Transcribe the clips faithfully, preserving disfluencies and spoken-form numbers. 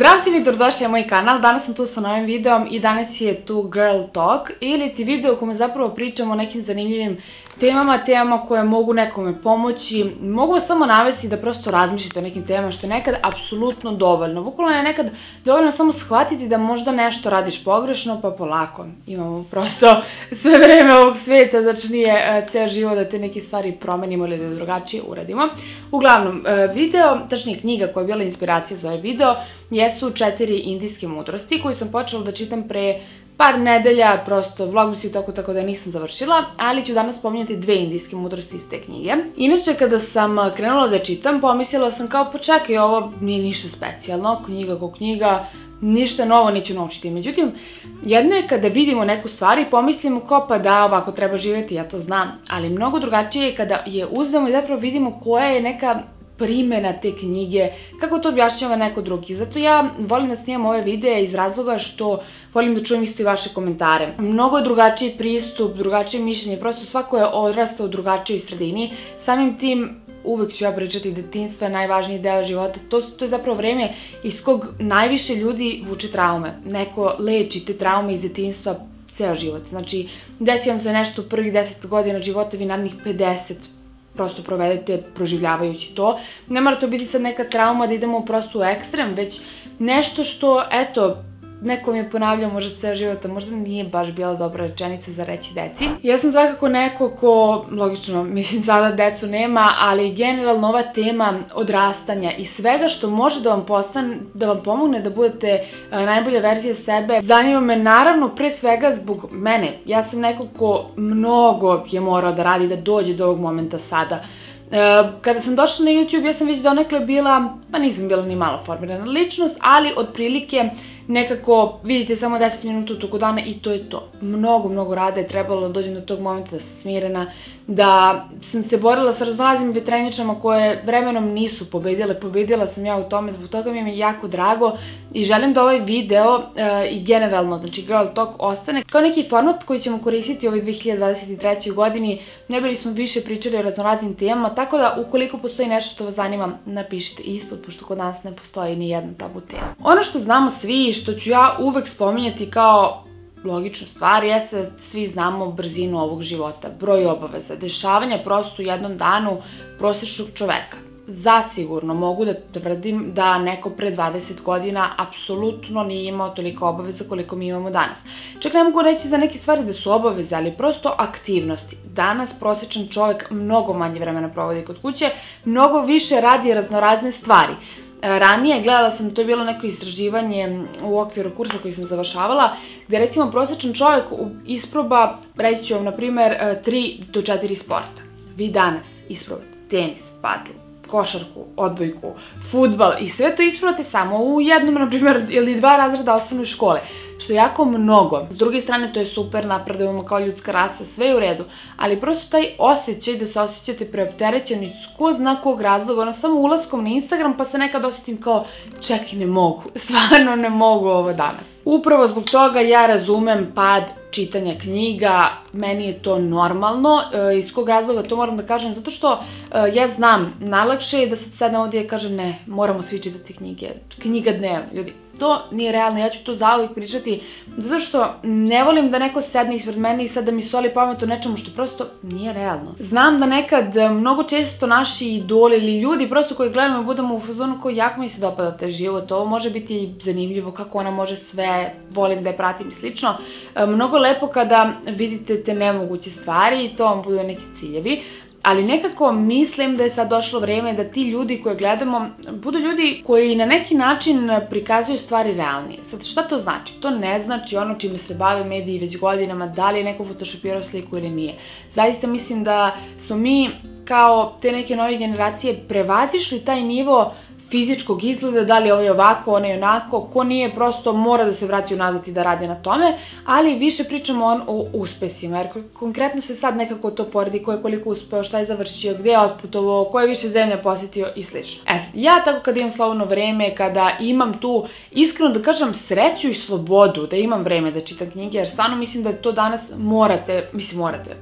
Zdravo svima i dobrodošli na moj kanal, danas sam tu sa novim videom i danas je tu Girl Talk ili ti video u kome zapravo pričam o nekim zanimljivim temama, temama koje mogu nekome pomoći, mogu vas samo navesti da prosto razmišljate o nekim temama što je nekad apsolutno dovoljno. Bukvalno je nekad dovoljno samo shvatiti da možda nešto radiš pogrešno, pa polako. Imamo prosto sve vreme ovog svijeta, znači nije ceo život da te neke stvari promenimo ili da drugačije uradimo. Uglavnom, video, tačnije knjiga koja je bila inspiracija za ovaj video, jesu četiri indijske mudrosti koju sam počela da čitam pre par nedelja, prosto vlogmas i toko tako da nisam završila, ali ću danas spominjati dve indijske mudrosti iz te knjige. Inače, kada sam krenula da čitam, pomislila sam kao, pa čekaj, ovo nije ništa specijalno, knjiga ko knjiga, ništa novo neću naučiti. Međutim, jedno je kada vidimo neku stvar i pomislimo kao pa da ovako treba živjeti, ja to znam, ali mnogo drugačije je kada je uzmemo i zapravo vidimo koja je neka primjena te knjige, kako to objašnjava neko drugi. Zato ja volim da snimam ove videe iz razloga što volim da čujem isto i vaše komentare. Mnogo je drugačiji pristup, drugačije mišljenje, prosto svako je odrastao u drugačijoj sredini. Samim tim uvek ću ja pričati detinjstvo je najvažniji deo života. To, to je zapravo vreme iz kog najviše ljudi vuče traume. Neko leči te traume iz detinjstva ceo život. Znači, desi vam se nešto u prvih deset godina života, vi narednih pedeset prosto provedete proživljavajući to. Ne mora to biti sad neka trauma da idemo prosto u ekstrem, već nešto što, eto, neko mi je ponavljao možda ceo život, a možda nije baš bila dobra rečenica za reći deci. Ja sam svakako neko ko, logično, mislim sada decu nema, ali generalno ova tema odrastanja i svega što može da vam postane, da vam pomogne da budete najbolja verzija sebe, zanima me naravno pre svega zbog mene. Ja sam neko ko mnogo je morao da radi da dođe do ovog momenta sada. Kada sam došla na YouTube, ja sam već donekle bila, pa nisam bila ni malo formirana ličnost, ali otprilike nekako vidite samo deset minuta u toku dana i to je to. Mnogo, mnogo rada je trebalo da dođem do tog momenta da sam smirena, da sam se borila sa raznoraznim vetrenjačama koje vremenom nisu pobedile. Pobedila sam ja u tome, zbog toga mi je jako drago i želim da ovaj video i generalno, znači Girl Talk, ostane kao neki format koji ćemo koristiti u ovoj dve hiljade dvadeset trećoj godini. Ne bili smo više pričali o raznoraznim temama, tako da ukoliko postoji nešto što vas zanima, napišite ispod, pošto kod nas ne postoji ni jedna tabu tema. Ono što znamo svi, što ću ja uvek spominjati kao logičnu stvar, jeste da svi znamo brzinu ovog života, broj obaveza, dešavanja prosto u jednom danu prosječnog čoveka. Zasigurno mogu da tvrdim da neko pre dvadeset godina apsolutno nije imao toliko obaveza koliko mi imamo danas. Čak ne mogu reći za neke stvari da su obaveze, ali prosto aktivnosti. Danas prosječan čovek mnogo manje vremena provodi kod kuće, mnogo više radi raznorazne stvari. Ranije, gledala sam, to je bilo neko istraživanje u okviru kursa koji sam završavala, gde recimo prosječan čovjek isproba, reći ću vam, na primer, tri do četiri sporta. Vi danas isprobate tenis, padl, košarku, odbojku, fudbal i sve to isprobate samo u jednom, na primer, ili dva razreda osnovne škole, što je jako mnogo. S druge strane, to je super, napredujemo kao ljudska rasa, sve je u redu, ali prosto taj osjećaj da se osjećate preopterećeni, ko zna kog razloga, ono samo ulaskom na Instagram pa se nekad osjetim kao, čekaj, ne mogu, stvarno ne mogu ovo danas. Upravo zbog toga ja razumem pad čitanja knjiga, meni je to normalno. Iz kog razloga to moram da kažem? Zato što ja znam, najlakše je da sad sedem ovdje i kažem ne, moramo svi čitati knjige, knjiga dnevno, ljudi. To nije realno, ja ću to zauvijek pričati, zato što ne volim da neko sedne ispred mene i sad da mi soli pamet o nečemu što prosto nije realno. Znam da nekad mnogo često naši idoli ili ljudi prosto koji gledamo i budemo u fazonu koji jako mi se dopada taj život, ovo može biti zanimljivo, kako ona može sve, volim da je pratim i slično. Mnogo lepo kada vidite te nemoguće stvari i to vam budu neki ciljevi. Ali nekako mislim da je sad došlo vreme da ti ljudi koje gledamo budu ljudi koji na neki način prikazuju stvari realnije. Sad, šta to znači? To ne znači ono čime se bave mediji već godinama, da li je neko photoshopirao sliku ili nije. Zaista mislim da smo mi kao te neke nove generacije prevazišli taj nivo fizičkog izgleda, da li ovo je ovako, ono je onako, ko nije prosto mora da se vrati unazad i da radi na tome, ali više pričamo o uspesima, jer konkretno se sad nekako to poredi, ko je koliko uspeo, šta je završio, gde je otputovao, ko je više zemlje posjetio i slično. E sad, ja tako kada imam slobodno vreme, kada imam tu, iskreno da kažem, sreću i slobodu da imam vreme da čitam knjige, jer stvarno mislim da to danas morate, mislim morate,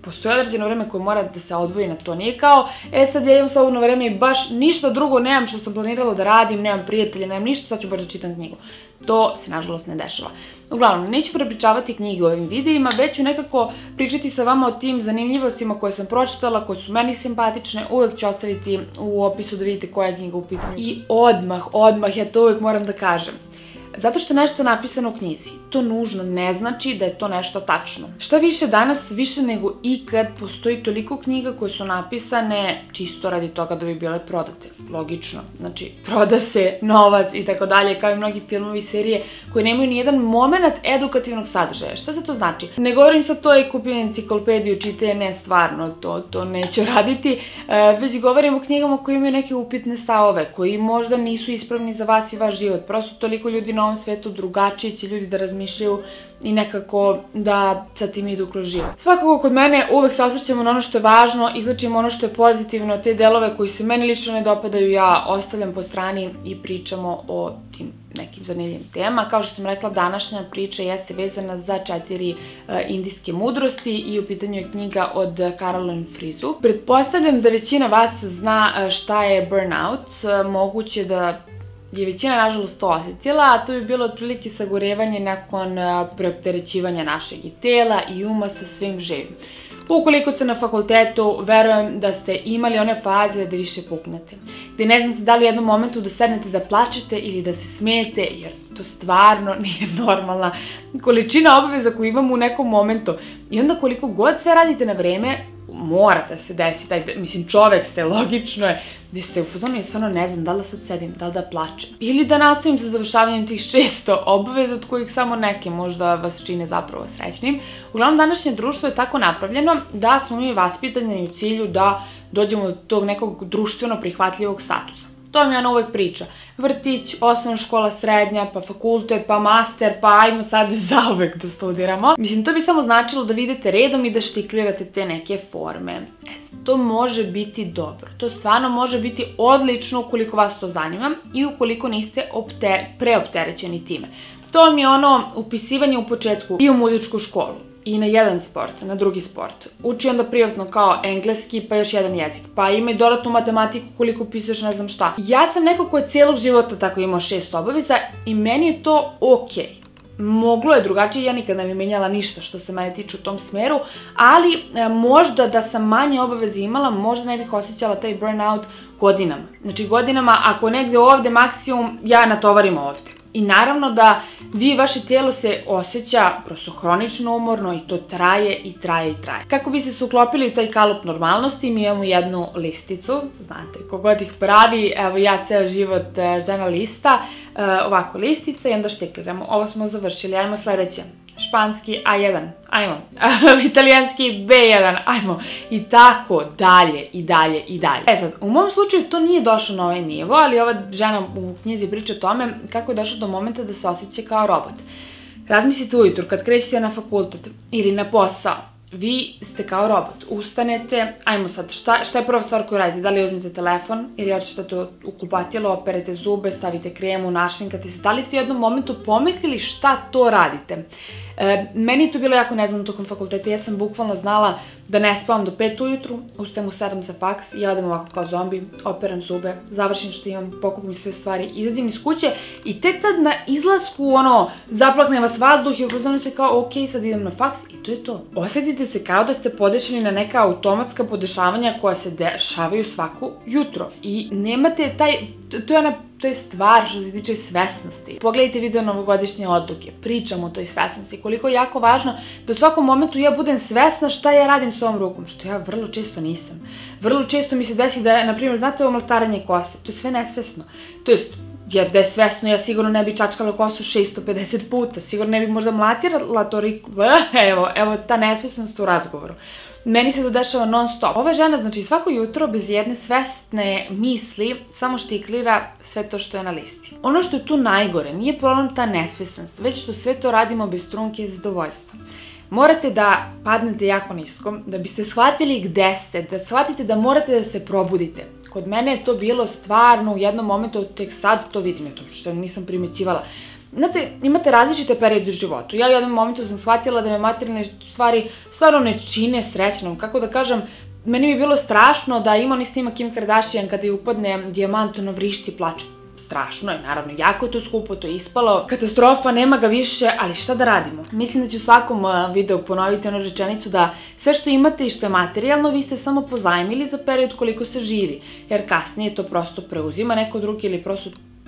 postoje određeno vreme koje mora da se odvoji na to. Nije kao, e sad ja imam slobodno vreme i baš ništa drugo nemam što sam planirala da radim, nemam prijatelja, nemam ništa, sad ću baš da čitam knjigu. To se nažalost ne dešava. Uglavnom, neću prepričavati knjige u ovim videima, već ću nekako pričati sa vama o tim zanimljivostima koje sam pročitala, koje su meni simpatične, uvek ću ostaviti u opisu da vidite koja je knjiga u pitanju. I odmah, odmah, ja to uvek moram da kažem. Zato što je nešto napisano u knjizi, to nužno ne znači da je to nešto tačno. Šta više, danas više nego ikad postoji toliko knjiga koje su napisane čisto radi toga da bi bile prodate. Logično. Znači, proda se novac i tako dalje, kao i mnogi filmovi i serije koji nemaju ni jedan moment edukativnog sadržaja. Šta se to znači? Ne govorim sad to i kupim enciklopediju, čitaje, ne stvarno, to, to neću raditi, već govorim o knjigama koji imaju neke upitne stavove, koji možda nisu ispravni za vas i vaš život. Prosto toliko ljudi na ovom svetu drugačiji će ljudi da razmišljaju i nekako da sa tim idu kroz život. Svakako kod mene uvek se osvrćemo na ono što je važno, izlačimo ono što je pozitivno, te delove koji se meni lično ne dopadaju ja ostavljam po strani i pričamo o tim nekim zanimljivim temama. Kao što sam rekla, današnja priča jeste vezana za četiri indijske mudrosti i u pitanju je knjiga od Caroline Frizu. Pretpostavljam da većina vas zna šta je burnout, moguće da je većina nažalost to osjetila, a to bi bilo otprilike sagorevanje nakon preopterećivanja našeg i tela i uma sa svim živim. Ukoliko ste na fakultetu, verujem da ste imali one faze da više puknete, gde ne znate da li u jednom momentu da sednete da plačete ili da se smijete, jer to stvarno nije normalna količina obaveza koju imamo u nekom momentu. I onda koliko god sve radite na vreme, mora da se desi taj, mislim, čovek ste, logično je, gde ste u fazonu i stvarno ne znam da li da sad sedim, da li da plačem. Ili da nastavim sa završavanjem tih šesto obaveza, od kojih samo neke možda vas čine zapravo srećnim. Uglavnom, današnje društvo je tako napravljeno da smo mi vaspitani u cilju da dođemo do tog nekog društveno prihvatljivog statusa. To mi ona uvek priča. Vrtić, osnovna škola, srednja, pa fakultet, pa master, pa ajmo sad zauvek da studiramo. Mislim, to bi samo značilo da vidite redom i da štiklirate te neke forme. E, to može biti dobro. To stvarno može biti odlično ukoliko vas to zanima i ukoliko niste preopterećeni time. To mi je ono upisivanje u početku i u muzičku školu. I na jedan sport, na drugi sport. Uči onda privatno kao engleski, pa još jedan jezik. Pa ima i dodatnu matematiku koliko pisaš ne znam šta. Ja sam neko ko je cijelog života tako imao šest obaveza i meni je to okej. Moglo je drugačije, ja nikad ne bi menjala ništa što se mene tiče u tom smeru, ali možda da sam manje obaveze imala, možda ne bih osjećala taj burnout godinama. Znači godinama, ako negde ovde maksimum, ja natovarim ovde. I naravno da vi i vaše tijelo se osjeća prosto hronično umorno i to traje i traje i traje. Kako biste se uklopili u taj kalup normalnosti, mi imamo jednu listicu, znate, kogod ih pravi, evo ja ceo život žena lista, ovako listica i onda štikliramo. Ovo smo završili, ajmo sledeće. Španski A jedan, ajmo, italijanski B jedan, ajmo, i tako dalje, i dalje, i dalje. E sad, u mom slučaju to nije došlo na ovaj nivo, ali ova žena u knjizi priča o tome kako je došlo do momenta da se osjeća kao robot. Razmislite ujutru, kad krećete na fakultet ili na posao, vi ste kao robot, ustanete, ajmo sad, šta, šta je prva stvar koju radite? Da li uzmete telefon ili odšetate u kupatilo, operete zube, stavite kremu, našminkate se, da li ste u jednom momentu pomislili šta to radite? E, meni je to bilo jako nezgodno tokom fakulteta, ja sam bukvalno znala da ne spavam do pet ujutru, ustajem u sedam za faks i ja odem ovako kao zombi, operam zube, završim što imam, pokupim sve stvari, izađem iz kuće i tek tad na izlasku, ono, zaplakne vas vazduh i upozorno se kao, ok, sad idem na faks i to je to. Osjetite se kao da ste podešeni na neka automatska podešavanja koja se dešavaju svako jutro i nemate taj, to je ona, to je stvar što se tiče svesnosti. Pogledajte video novogodišnje odluke, pričam o toj svesnosti, koliko je jako važno da u svakom momentu ja budem svesna šta ja radim s ovom rukom, što ja vrlo često nisam. Vrlo često mi se desi da je, na primjer, znate ovo mlatarenje kose, to je sve nesvesno. To jest, jer da je svesno, ja sigurno ne bi čačkala kosu šesto pedeset puta, sigurno ne bi možda mlatirala to riku, evo, evo ta nesvesnost u razgovoru. Meni se to dešava non stop. Ova žena, znači, svako jutro bez jedne svesne misli samo štiklira sve to što je na listi. Ono što je tu najgore, nije problem ta nesvesnost, već što sve to radimo bez trunke i zadovoljstva. Morate da padnete jako nisko, da biste shvatili gde ste, da shvatite da morate da se probudite. Kod mene je to bilo stvarno u jednom momentu, tek sad to vidim, to što nisam primećivala. Znate, imate različite periode u životu. Ja u jednom momentu sam shvatila da me materijalne stvari stvarno ne čine srećnom. Kako da kažem, meni mi je bilo strašno da ima onaj snimak Kim Kardashian kada je upadne dijamant, ono vrišti i plače. Strašno je, naravno, jako je to skupo, to je ispalo. Katastrofa, nema ga više, ali šta da radimo? Mislim da ću u svakom videu ponoviti onu rečenicu da sve što imate i što je materijalno, vi ste samo pozajmili za period koliko se živi. Jer kasnije to prosto preuzima neko drugi ili prosto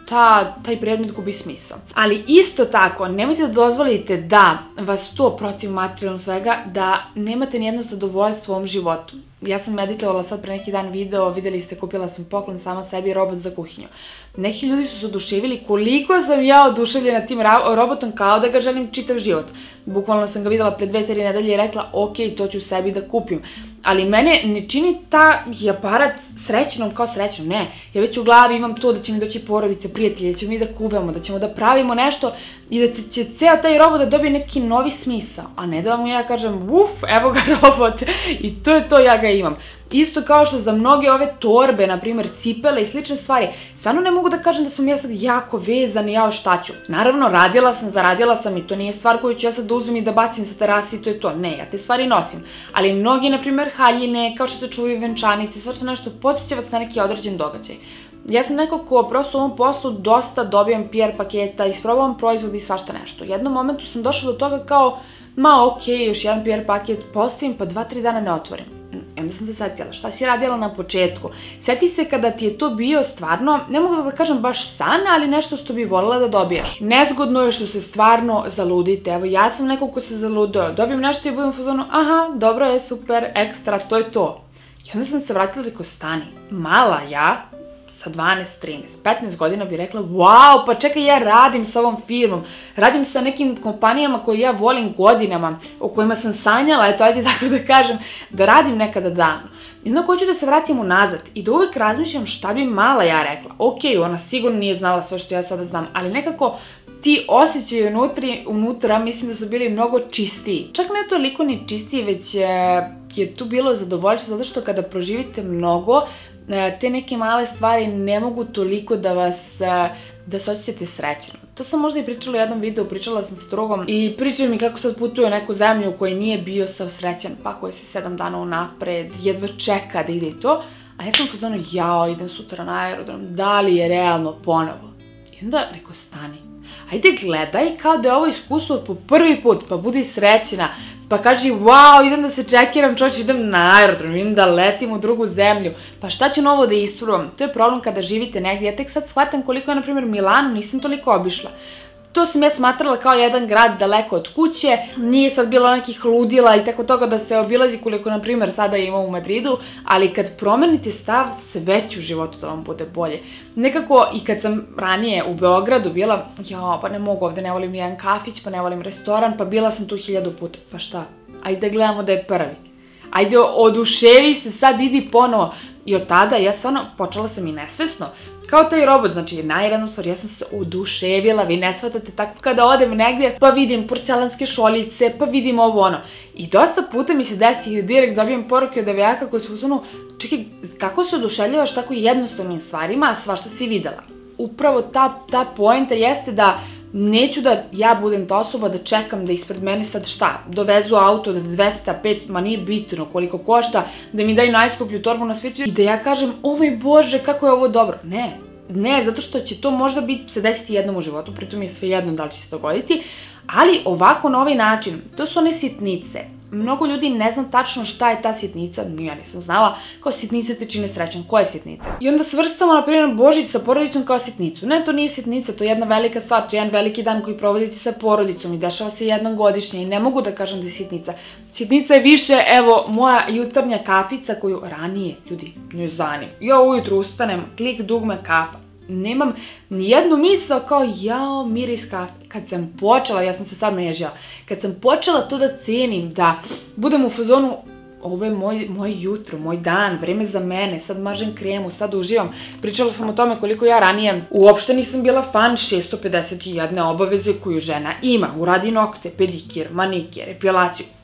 taj predmet gubi smisao. Ali isto tako, nemojte da dozvolite da vas to protiv materijalnog svega, da nemate nijedno zadovoljstvo u ovom životu. Ja sam meditovala sad pre neki dan video, videli ste, kupila sam poklon sama sebi, robot za kuhinju. Neki ljudi su se oduševili koliko sam ja oduševljena tim robotom kao da ga želim čitav život. Bukvalno sam ga videla pre dve, tri nedelje i rekla ok, to ću sebi da kupim. Ali mene ne čini taj aparat srećnom kao srećnom, ne. Ja već u glavi imam to da će mi doći porodice, prijatelji, da ćemo mi da kuvamo, da ćemo da pravimo nešto i da će ceo taj robot da dobije neki novi smisao. A ne da vam ja kažem, uf, evo ga robot i to je to, ja ga imam. Isto kao što za mnoge ove torbe, na primjer cipele i slične stvari, stvarno ne mogu da kažem da sam ja sad jako vezana i jao šta ću. Naravno, radila sam, zaradila sam i to nije stvar koju ću ja sad da uzmem i da bacim sa terasi i to je to. Ne, ja te stvari nosim. Ali mnogi, na primjer, haljine, kao što se čuvaju venčanice, svašta nešto, podsjeća vas na neki određen događaj. Ja sam neko ko prosto u ovom poslu dosta dobijam P R paketa, isprobavam proizvod i svašta nešto. U jednom momentu sam došla do toga kao, ma okej, još jedan P R paket postavim pa dva, tri dana ne otvorim. I onda sam se setila, šta si radila na početku? Sjeti se kada ti je to bio stvarno, ne mogu da kažem baš san, ali nešto što bi voljela da dobijaš. Nezgodno je što se stvarno zaludite. Evo, ja sam neko ko se zaludeo. Dobijem nešto i budem u fazonu, aha, dobro je, super, ekstra, to je to. I onda sam se vratila i rekao, stani, mala ja, sa dvanaest, trinaest, petnaest godina bi rekla, wow, pa čekaj, ja radim sa ovom firmom, radim sa nekim kompanijama koje ja volim godinama, o kojima sam sanjala, eto, ajde tako da kažem, da radim nekada davno. I onda hoću da se vratim unazad i da uvek razmišljam šta bi mala ja rekla. Ok, ona sigurno nije znala sve što ja sada znam, ali nekako ti osjećaji unutra mislim da su bili mnogo čistiji. Čak ne toliko ni čistiji, već je tu bilo zadovoljstvo, zato što kada proživite mnogo, te neke male stvari ne mogu toliko da vas, da se osjećate srećeno. To sam možda i pričala u jednom videu, pričala sam sa drugom i pričaju mi kako sad putuje u neku zemlju u kojoj nije bio sav srećan, pa koji se sedam dana unapred, jedva čeka da ide i to, a ja sam u fazonu, jao, idem sutra na aerodrom, da li je realno ponovo? I onda rekao, stani, ajde gledaj kao da je ovo iskustvo po prvi put, pa budi srećena, pa kaži, wow, idem da se čekiram, čoč, idem na aerodrom, idem da letim u drugu zemlju, pa šta ću novo da isprobam? To je problem kada živite negdje. Ja tek sad shvatam koliko je, na primjer, Milano, nisam toliko obišla. To sam ja smatrala kao jedan grad daleko od kuće, nije sad bilo nekih ludila i tako toga da se obilazi koliko, na primjer, sada ima u Madridu, ali kad promenite stav, sve će u životu da vam bude bolje. Nekako, i kad sam ranije u Beogradu bila, ja, pa ne mogu ovde, ne volim nijedan kafić, pa ne volim restoran, pa bila sam tu hiljadu puta, pa šta? Ajde gledamo da je prvi. Ajde, oduševi se, sad idi ponovo. I od tada, ja stvarno, počela sam i nesvesno, kao taj robot, znači najrednom stvar, ja sam se oduševila, vi ne shvatate, tako kada odem negdje, pa vidim porcelanske šoljice, pa vidim ovo ono. I dosta puta mi se desi i direkt dobijem poruke od devojaka koji su u zonu, čekaj, kako se oduševljavaš tako jednostavnim stvarima, a svašta si videla. Upravo ta poenta jeste da neću da ja budem ta osoba da čekam da ispred mene sad šta, dovezu auto da dvesta, petsto, ma nije bitno koliko košta, da mi daju najskuplju torbu na svijetu i da ja kažem, o moj Bože, kako je ovo dobro. Ne, ne, zato što će to možda se desiti jednom u životu, pritom je sve jedno da li će se dogoditi, ali ovako na ovaj način, to su one sitnice. Mnogo ljudi ne zna tačno šta je ta sitnica, ja nisam znala, kao sitnice te čine srećan, koja je sitnica? I onda svrstamo, na primjer, Božić sa porodicom kao sitnicu. Ne, to nije sitnica, to je jedna velika stvar, to je jedan veliki dan koji provodite sa porodicom i dešava se jednom godišnje i ne mogu da kažem da je sitnica. Sitnica je više, evo, moja jutarnja kafica koju ranije, ljudi, ne zanim. Ja ujutru ustanem, klik dugme kafa. Nemam nijednu misao kao, jao, miris kafe. Kad sam počela, ja sam se sad naježila, kad sam počela to da cenim, da budem u fazonu, ovo je moj jutro, moj dan, vreme za mene, sad mažem kremu, sad uživam. Pričala sam o tome koliko ja ranije uopšte nisam bila fan šesto pedeset jedne obaveze koju žena ima. Uradi nokte, pedikir, manikir, epilaciju.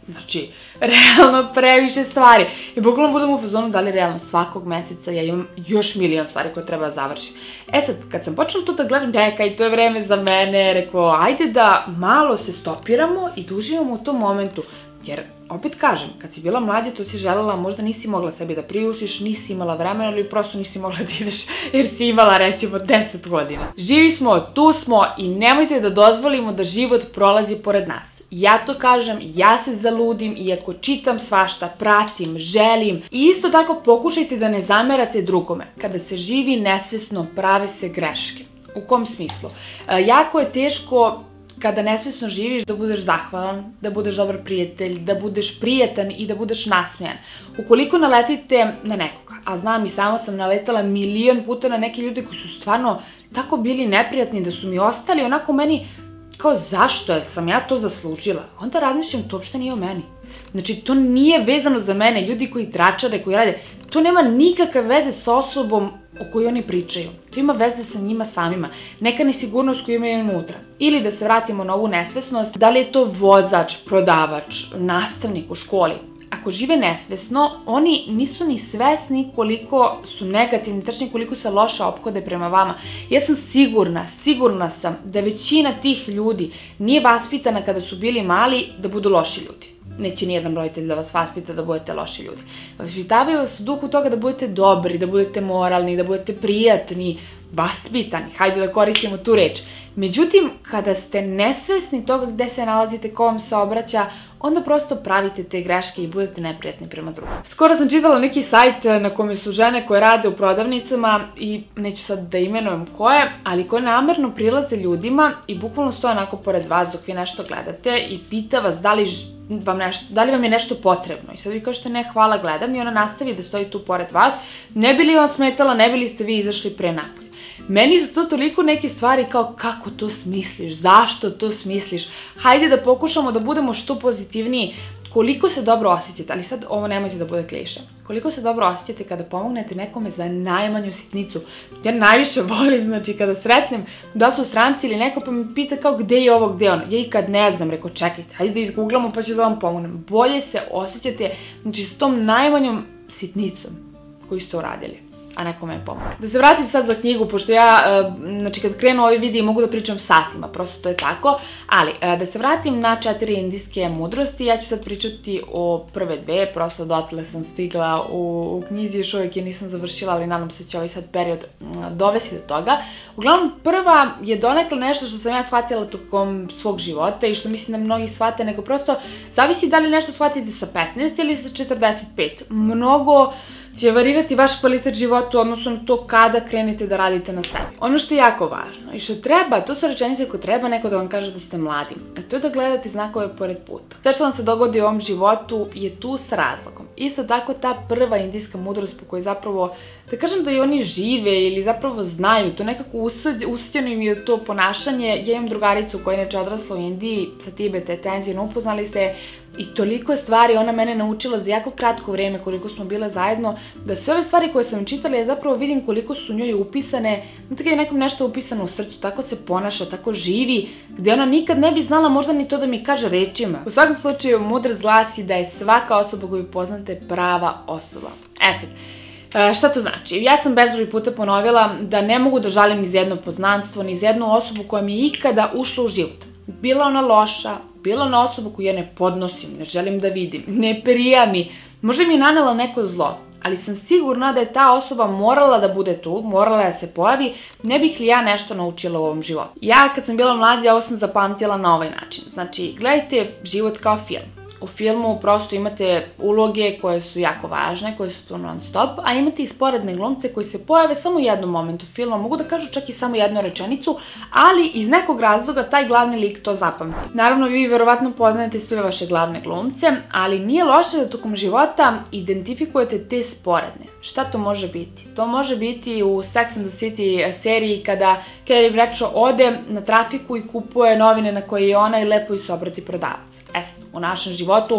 Znači, realno previše stvari. I bukvalno budem u fazonu da li realno svakog meseca ja imam još milion stvari koje treba da završim. E sad, kad sam počela to da gledam, čekaj, to je vreme za mene, rekao, ajde da malo se stopiramo i da uživamo u tom momentu. Jer, opet kažem, kad si bila mlađa, to si želela, možda nisi mogla sebi da priuštiš, nisi imala vremena ili prosto nisi mogla da ideš jer si imala, recimo, deset godina. Živi smo, tu smo i nemojte da dozvolimo da život prolazi pored nas. Ja to kažem, ja se zaludim, iako čitam svašta, pratim, želim. I isto tako pokušajte da ne zamerate drugome. Kada se živi nesvesno, prave se greške. U kom smislu? Jako je teško kada nesvesno živiš da budeš zahvalan, da budeš dobar prijatelj, da budeš prijatan i da budeš nasmejan. Ukoliko naletite na nekoga, a znam i sama sam naletala milion puta na neke ljude koji su stvarno tako bili neprijatni da su mi ostali onako meni kao zašto, jer sam ja to zaslužila. Onda razmišljam, to uopšte nije o meni. Znači, to nije vezano za mene, ljudi koji tračare, koji rade, to nema nikakve veze sa osobom o kojoj oni pričaju. To ima veze sa njima samima. Neka nesigurnost koju imaju unutra. Ili da se vratimo na ovu nesvesnost, da li je to vozač, prodavač, nastavnik u školi. Ako žive nesvesno, oni nisu ni svesni koliko su negativni, tačnije koliko se loše ophode prema vama. Ja sam sigurna, sigurna sam da većina tih ljudi nije vaspitana kada su bili mali da budu loši ljudi. Neće nijedan roditelj da vas vaspita da budete loši ljudi. Vaspitavaju vas u duhu toga da budete dobri, da budete moralni, da budete prijatni, vaspitani, hajde da koristimo tu reč. Međutim, kada ste nesvesni toga gde se nalazite, ko vam se obraća, onda prosto pravite te greške i budete neprijatni prema drugom. Skoro sam čitala neki sajt na kome su žene koje rade u prodavnicama i neću sad da imenujem koje, ali koje namerno prilaze ljudima i bukvalno stoje onako pored vas dok vi nešto gledate i pita vas da li vam, nešto, da li vam je nešto potrebno. I sad vi kažete ne, hvala, gledam, i ona nastavi da stoji tu pored vas. Ne bi li vam smetala, ne bi li ste vi izašli pre napolje. Meni su to toliko neke stvari kao kako to smisliš, zašto to smisliš, hajde da pokušamo da budemo što pozitivniji, koliko se dobro osjećate, ali sad ovo nemojte da bude kliše, koliko se dobro osjećate kada pomognete nekome za najmanju sitnicu. Ja najviše volim, znači kada sretnem da li su stranci ili neko pa me pita kao gde je ovo, gde je ono, ja i kad ne znam, reko čekajte, hajde da izgooglamo pa ću da vam pomognem. Bolje se osjećate, znači s tom najmanjom sitnicom koju ste uradili, a nekome je pomoći. Da se vratim sad za knjigu, pošto ja, znači kad krenu ovi videi mogu da pričam satima, prosto to je tako, ali da se vratim na četiri indijske mudrosti, ja ću sad pričati o prve dve, prosto dotle sam stigla u knjizi, još uvijek je nisam završila, ali nadam se da će ovaj sad period dovesti do toga. Uglavnom, prva je donekle nešto što sam ja shvatila tokom svog života i što mislim da mnogi shvate, nego prosto zavisi da li nešto shvatite sa petnaest ili sa četrdeset pet. Mnogo će varirati vaš kvalitet života u odnosu na to kada krenete da radite na sebi. Ono što je jako važno i što treba, to su rečenice koje treba neko da vam kaže da ste mladi, a to je da gledate znakove pored puta. Sve što vam se dogodi u ovom životu je tu s razlogom. Isto tako ta prva indijska mudrost po kojoj zapravo, da kažem da i oni žive ili zapravo znaju, to nekako usađeno im je to ponašanje. Ja imam drugaricu koja je inače odrasla u Indiji, sa Tibeta, Tenzina, upoznali se i toliko stvari ona mene naučila za jako kratko vreme koliko smo bile zajedno, da sve ove stvari koje sam čitala ja zapravo vidim koliko su njoj upisane, znate kada je nekom nešto upisano u srcu, tako se ponaša, tako živi, gde ona nikad ne bi znala možda ni to da mi kaže rečima. U svakom slučaju, mudrost glasi da je svaka osoba koju poznate prava osoba. E sad, šta to znači? Ja sam bezbroj puta ponovila da ne mogu da žalim ni za jedno poznanstvo, ni za jednu osobu koja mi je ikada ušla u život. Bila ona loša, bila ona osoba koju ja ne podnosim, ne želim da vidim, ne prija mi, možda mi je nanela neko zlo, ali sam sigurna da je ta osoba morala da bude tu, morala da se pojavi, ne bih li ja nešto naučila u ovom životu. Ja kad sam bila mlađa, ovo sam zapamtila na ovaj način. Znači, gledajte život kao film. U filmu prosto imate uloge koje su jako važne, koje su tu non stop, a imate i sporedne glumce koji se pojave samo u jednom momentu filma, mogu da kažu čak i samo jednu rečenicu, ali iz nekog razloga taj glavni lik to zapamti. Naravno, vi verovatno poznajete sve vaše glavne glumce, ali nije loše da tokom života identifikujete te sporedne. Šta to može biti? To može biti u Sex and the City seriji kada Carrie Bradshaw ode na trafiku i kupuje novine na koje je ona i lepo joj se obrati prodavac. E sad, u našem životu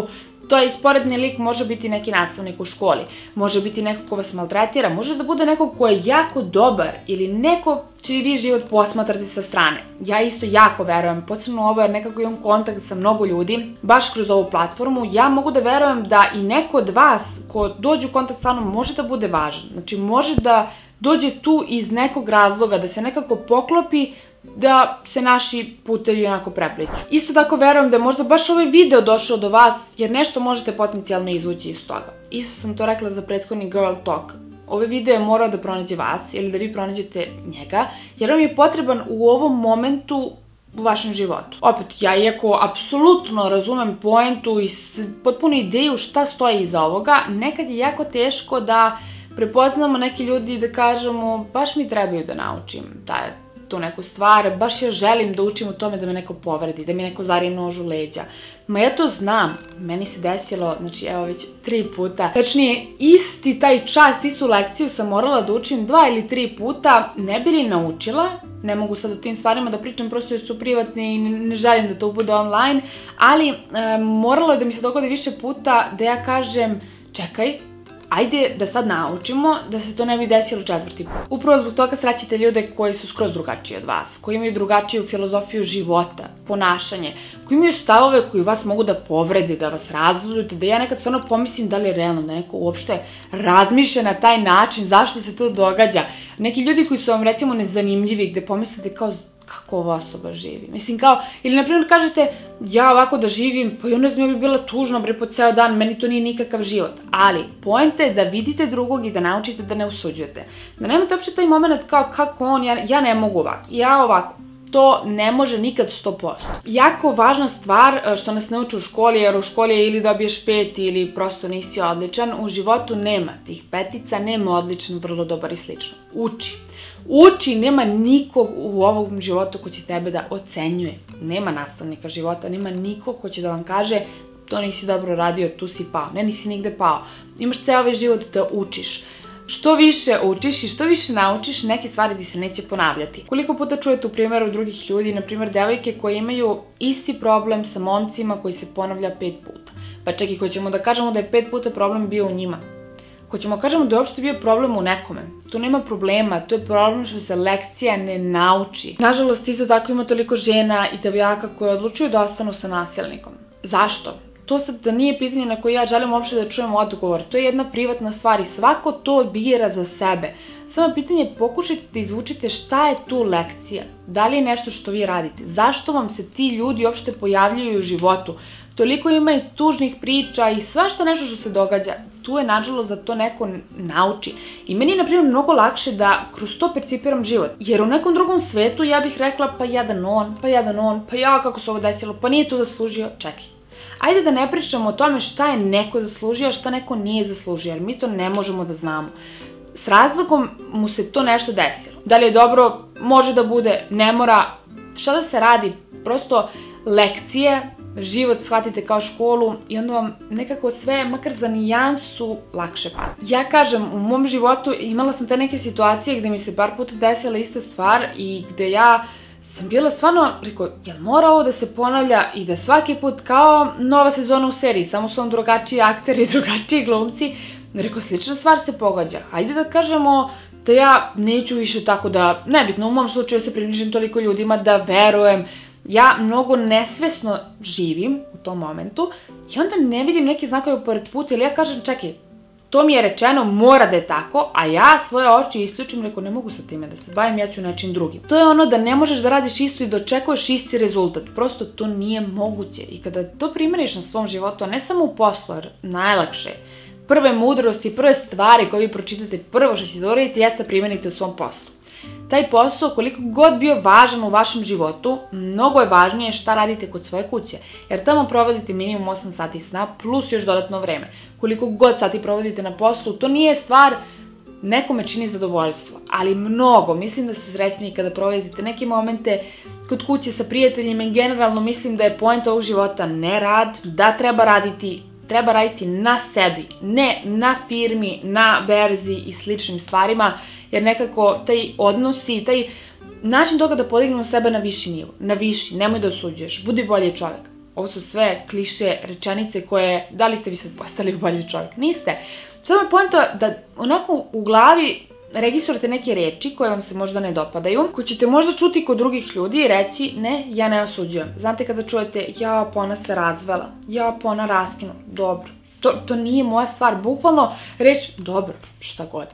To je sporedni lik, može biti neki nastavnik u školi, može biti neko ko vas maltretira, može da bude neko ko je jako dobar ili neko čiji vi život posmatrate sa strane. Ja isto jako verujem, posebno ovo jer nekako imam kontakt sa mnogo ljudi, baš kroz ovu platformu, ja mogu da verujem da i neko od vas ko dođe u kontakt sa mnom može da bude važan. Znači može da dođe tu iz nekog razloga, da se nekako poklopi, da se naši putevi onako prepliću. Isto tako verujem da je možda baš ovaj video došao do vas, jer nešto možete potencijalno izvući iz toga. Isto sam to rekla za prethodni Girl Talk. Ovaj video je morao da pronađe vas ili da vi pronađete njega, jer vam je potreban u ovom momentu u vašem životu. Opet, ja iako apsolutno razumem poentu i potpunu ideju šta stoji iza ovoga, nekad je jako teško da prepoznamo neki ljudi i da kažemo baš mi trebaju da naučim taj tu neku stvar, baš ja želim da učim u tome da me neko povredi, da mi neko zarije nož u leđa. Ma ja to znam, meni se desilo, znači evo već tri puta. Tačnije, isti taj čas, istu lekciju sam morala da učim dva ili tri puta, ne bi li naučila, ne mogu sad o tim stvarima da pričam prosto jer su privatne i ne želim da to bude online, ali e, moralo je da mi se dogodi više puta da ja kažem čekaj, ajde da sad naučimo da se to ne bi desilo četvrti put. Upravo zbog toga srećete ljude koji su skroz drugačiji od vas, koji imaju drugačiju filozofiju života, ponašanje, koji imaju stavove koji vas mogu da povrede, da vas razljude, da ja nekad stvarno pomislim da li je realno, da neko uopšte razmišlja na taj način, zašto se to događa. Neki ljudi koji su vam recimo nezanimljivi, gde pomislite kao kako ova osoba živi. Mislim kao, ili na primjer kažete ja ovako da živim, pa i ono mi bi bila tužno bre po ceo dan, meni to nije nikakav život. Ali, poenta je da vidite drugog i da naučite da ne osuđujete. Da nemate uopšte taj moment kao kako on, ja, ja ne mogu ovako, ja ovako. To ne može nikad sto posto. Jako važna stvar što nas ne uče u školi, jer u školi je ili dobiješ pet ili prosto nisi odličan, u životu nema tih petica, nema odličan, vrlo dobar i slično. Uči. Uči, nema nikog u ovom životu ko će tebe da ocenjuje. Nema nastavnika života, nema nikog ko će da vam kaže to nisi dobro radio, tu si pao. Ne, nisi nigde pao. Imaš ceo ovaj život da učiš. Što više učiš i što više naučiš, neke stvari ti se neće ponavljati. Koliko puta čujete u primjeru drugih ljudi, na primjer devojke koje imaju isti problem sa momcima koji se ponavlja pet puta. Pa čak i hoćemo da kažemo da je pet puta problem bio u njima. Hoćemo da kažemo da je uopšte bio problem u nekome. Tu nema problema, to je problem što se lekcija ne nauči. Nažalost, isto tako ima toliko žena i devojaka koje odlučuju da ostanu sa nasilnikom. Zašto? To sad da nije pitanje na koje ja želim uopšte da čujem odgovor. To je jedna privatna stvar i svako to bira za sebe. Samo pitanje je pokušajte da izvučite šta je tu lekcija. Da li je nešto što vi radite? Zašto vam se ti ljudi uopšte pojavljuju u životu? Toliko ima i tužnih priča i svašta nešto što se događa. Tu je nažalost da to neko nauči. I meni je, na primjer, mnogo lakše da kroz to percipiram život. Jer u nekom drugom svetu ja bih rekla pa jadan on, pa jadan on, pa ja kako se ovo desilo, pa nije to zaslužio, čekaj. Ajde da ne pričamo o tome šta je neko zaslužio, a šta neko nije zaslužio, jer mi to ne možemo da znamo. S razlogom mu se to nešto desilo. Da li je dobro, može da bude, ne mora. Šta da se radi? Prosto lekcije, život shvatite kao školu i onda vam nekako sve, makar za nijansu, lakše pada. Ja kažem, u mom životu imala sam te neke situacije gde mi se par puta desila ista stvar i gde ja sam bila stvarno, rekao, jel mora ovo da se ponavlja i da svaki put kao nova sezona u seriji, samo su vam drugačiji akteri, drugačiji glumci, rekao, slična stvar se pogađa. Hajde da kažemo da ja neću više tako da, nebitno, u mom slučaju se približim toliko ljudima da verujem. Ja mnogo nesvesno živim u tom momentu i onda ne vidim neke znakove pored puta ili ja kažem, čekaj, to mi je rečeno, mora da je tako, a ja svoje oči isključim, rekao, ne mogu sa time da se bavim, ja ću nečim drugim. To je ono da ne možeš da radiš isto i da očekuješ isti rezultat, prosto to nije moguće. I kada to primjeriš na svom životu, a ne samo u poslu, jer najlakše, prve mudrosti, prve stvari koje vi pročitate, prvo što ćete da uradite, jeste primjenite u svom poslu. Taj posao, koliko god bio važan u vašem životu, mnogo je važnije šta radite kod svoje kuće, jer tamo provodite minimum osam sati sna plus još dodatno vreme. Koliko god sati provodite na poslu, to nije stvar, nekome čini zadovoljstvo, ali mnogo, mislim da ste srećni kada provodite neke momente kod kuće sa prijateljima i generalno mislim da je poenta ovog života ne rad, da treba raditi, treba raditi na sebi, ne na firmi, na berzi i sličnim stvarima, jer nekako taj odnos i taj način toga da podignemo sebe na viši nivo, na viši, nemoj da osuđuješ, budi bolji čovek. Ovo su sve kliše, rečenice koje, da li ste vi sad postali bolji čovjek? Niste. Samo je poenta da onako u glavi registrujete neke reči koje vam se možda ne dopadaju, koje ćete možda čuti kod drugih ljudi i reći ne, ja ne osuđujem. Znate kada čujete ja, pa ona se razvela, ja, pa ona raskinu, dobro. To, to nije moja stvar, bukvalno reći dobro, šta god.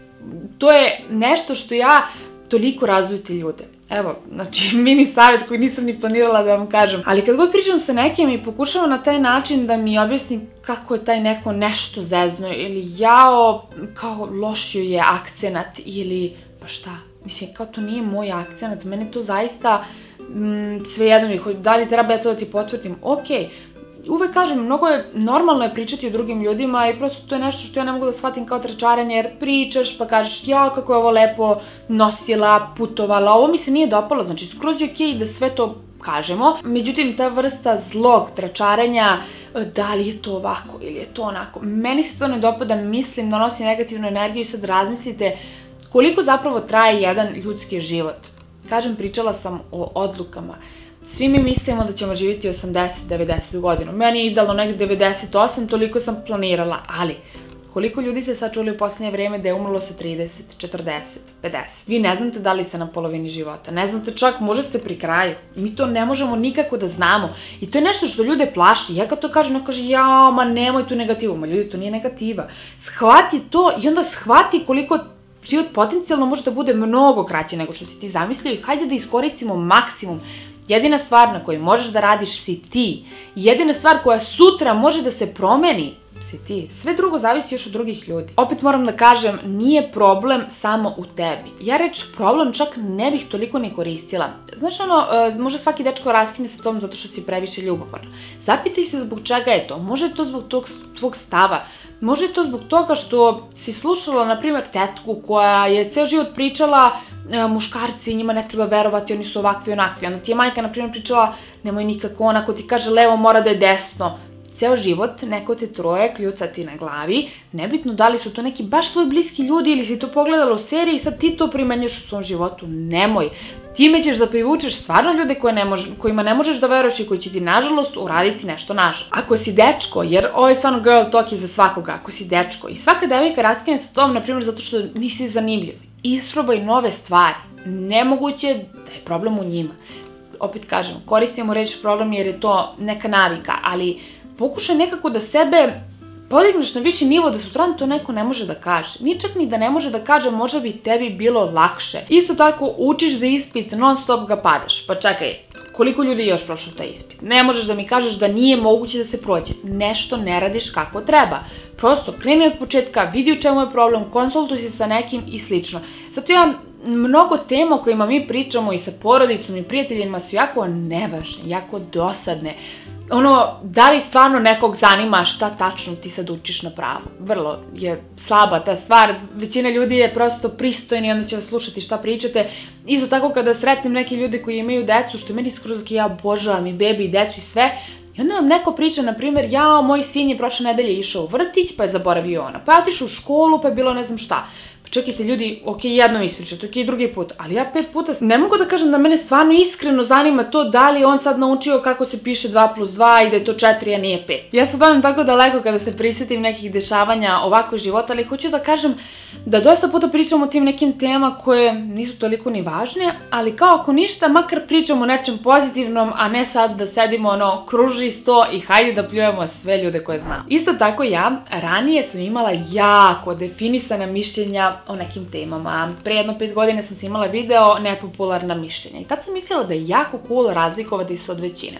To je nešto što ja toliko razvijete ljude. Evo, znači mini savjet koji nisam ni planirala da vam kažem. Ali kad god pričam sa nekim i pokušavam na taj način da mi objasni kako je taj neko nešto zezno ili jao, kao lošio je akcenat ili pa šta. Mislim, kao to nije moj akcenat, mene to zaista mm, svejedno mi, da li treba ja to da ti potvrdim, okej. Uvek kažem, mnogo je, normalno je pričati o drugim ljudima i prosto to je nešto što ja ne mogu da shvatim kao tračarenje, jer pričaš pa kažeš ja kako je ovo lepo nosila, putovala, ovo mi se nije dopalo, znači skroz je okej da sve to kažemo. Međutim, ta vrsta zlog tračarenja, da li je to ovako ili je to onako, meni se to ne dopada, mislim da nosi negativnu energiju i sad razmislite koliko zapravo traje jedan ljudski život. Kažem, pričala sam o odlukama. Svi mi mislimo da ćemo živjeti osamdeset devedeset godina. Meni je idealno negdje devedeset osam, toliko sam planirala, ali koliko ljudi ste sad čuli u posljednje vreme da je umrlo sa trideset, četrdeset, pedeset. Vi ne znate da li ste na polovini života, ne znate čak, možda ste pri kraju. Mi to ne možemo nikako da znamo i to je nešto što ljude plaši. Ja kad to kažem, neko kaže jao, ma nemoj tu negativu, ma ljudi, to nije negativa. Shvati to i onda shvati koliko život potencijalno može da bude mnogo kraće nego što si ti zamislio i hajde da iskoristimo maksimum. Jedina stvar na kojoj možeš da radiš si ti. Jedina stvar koja sutra može da se promeni si ti. Sve drugo zavisi još od drugih ljudi. Opet moram da kažem, nije problem samo u tebi. Ja reč problem čak ne bih toliko ni koristila. Znaš ono, možda svaki dečko raskine sa tom zato što si previše ljubomoran. Zapitaj se zbog čega je to. Može je to zbog tog tvog stava. Može je to zbog toga što si slušala, na primjer, tetku koja je ceo život pričala muškarci, njima ne treba verovati, oni su ovakvi i onakvi. Onda ti je majka, na primjer, pričala nemoj nikako, onako ti kaže levo mora da je desno. Ceo život neko te troje kljuca ti na glavi, nebitno da li su to neki baš tvoji bliski ljudi ili si to pogledala u seriji i sad ti to primenjuješ u svom životu, nemoj. Time ćeš da privučeš stvarno ljude kojima ne možeš da veruješ i koji će ti nažalost uraditi nešto nažalost. Ako si dečko, jer ovo je stvarno girl talk je za svakoga, ako si dečko i svaka devojka raskine sa tom, na primjer, zato što nisi zanimljiv, isprobaj nove stvari, nemoguće da je problem u njima. Opet kažem, koristimo reč problem jer je to neka navika, ali pokušaj nekako da sebe podigneš na viši nivo da sutradan to neko ne može da kaže. Nije čak ni da ne može da kaže, možda bi tebi bilo lakše. Isto tako, učiš za ispit, non stop ga padaš. Pa čekaj, koliko ljudi je još prošlo taj ispit? Ne možeš da mi kažeš da nije moguće da se prođe. Nešto ne radiš kako treba. Prosto, kreni od početka, vidi u čemu je problem, konsultuj se sa nekim i slično. Zato ja mnogo tema o kojima mi pričamo i sa porodicom i prijateljima su jako nevažne, jako dosadne. Ono, da li stvarno nekog zanima šta tačno ti sad učiš na pravu? Vrlo je slaba ta stvar, većina ljudi je prosto pristojni i onda će vas slušati šta pričate. Isto tako kada sretnem neke ljude koji imaju decu, što je meni skroz ok, ja obožavam i bebi i decu i sve, i onda vam neko priča, na primjer, jao, moj sin je prošle nedelje išao u vrtić, pa je zaboravio ona, pa je otišao u školu, pa je bilo ne znam šta. Čekajte ljudi, ok, jednom ispričate, ok, drugi put, ali ja pet puta ne mogu da kažem da mene stvarno iskreno zanima to da li on sad naučio kako se piše dva plus dva i da je to četiri, a nije pet. Ja sad odem tako daleko kada se prisjetim nekih dešavanja ovako života, ali hoću da kažem da dosta puta pričam o tim nekim tema koje nisu toliko ni važne, ali kao ako ništa, makar pričamo o nečem pozitivnom, a ne sad da sedimo ono, kruži sto i hajde da pljujemo sve ljude koje znam. Isto tako ja, ranije sam imala jako definisana mišljenja o nekim temama. Pre jedno pet godine sam si imala video nepopularna mišljenja i tad sam mislila da je jako cool razlikovati se od većine.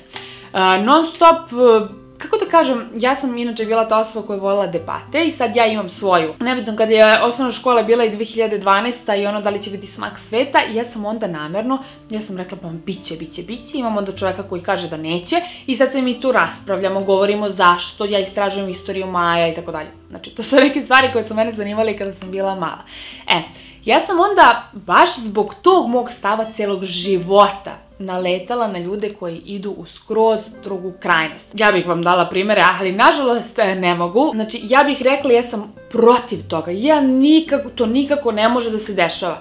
Non stop, kako da kažem, ja sam inače bila ta osoba koja je voljela debate i sad ja imam svoju. Nebitno, kad je osnovna škola bila i dve hiljade dvanaesta i ono da li će biti smak sveta, ja sam onda namerno, ja sam rekla pa biće, biće, biće, imam onda čovjeka koji kaže da neće i sad se mi tu raspravljamo, govorimo zašto, ja istražujem istoriju Maja i tako dalje. Znači, to su neke stvari koje su mene zanimali kada sam bila mala. E, ja sam onda baš zbog tog mog stava celog života naletala na ljude koji idu u skroz drugu krajnost. Ja bih vam dala primere, ali nažalost ne mogu. Znači, ja bih rekla ja sam protiv toga. Ja nikako, to nikako ne može da se dešava.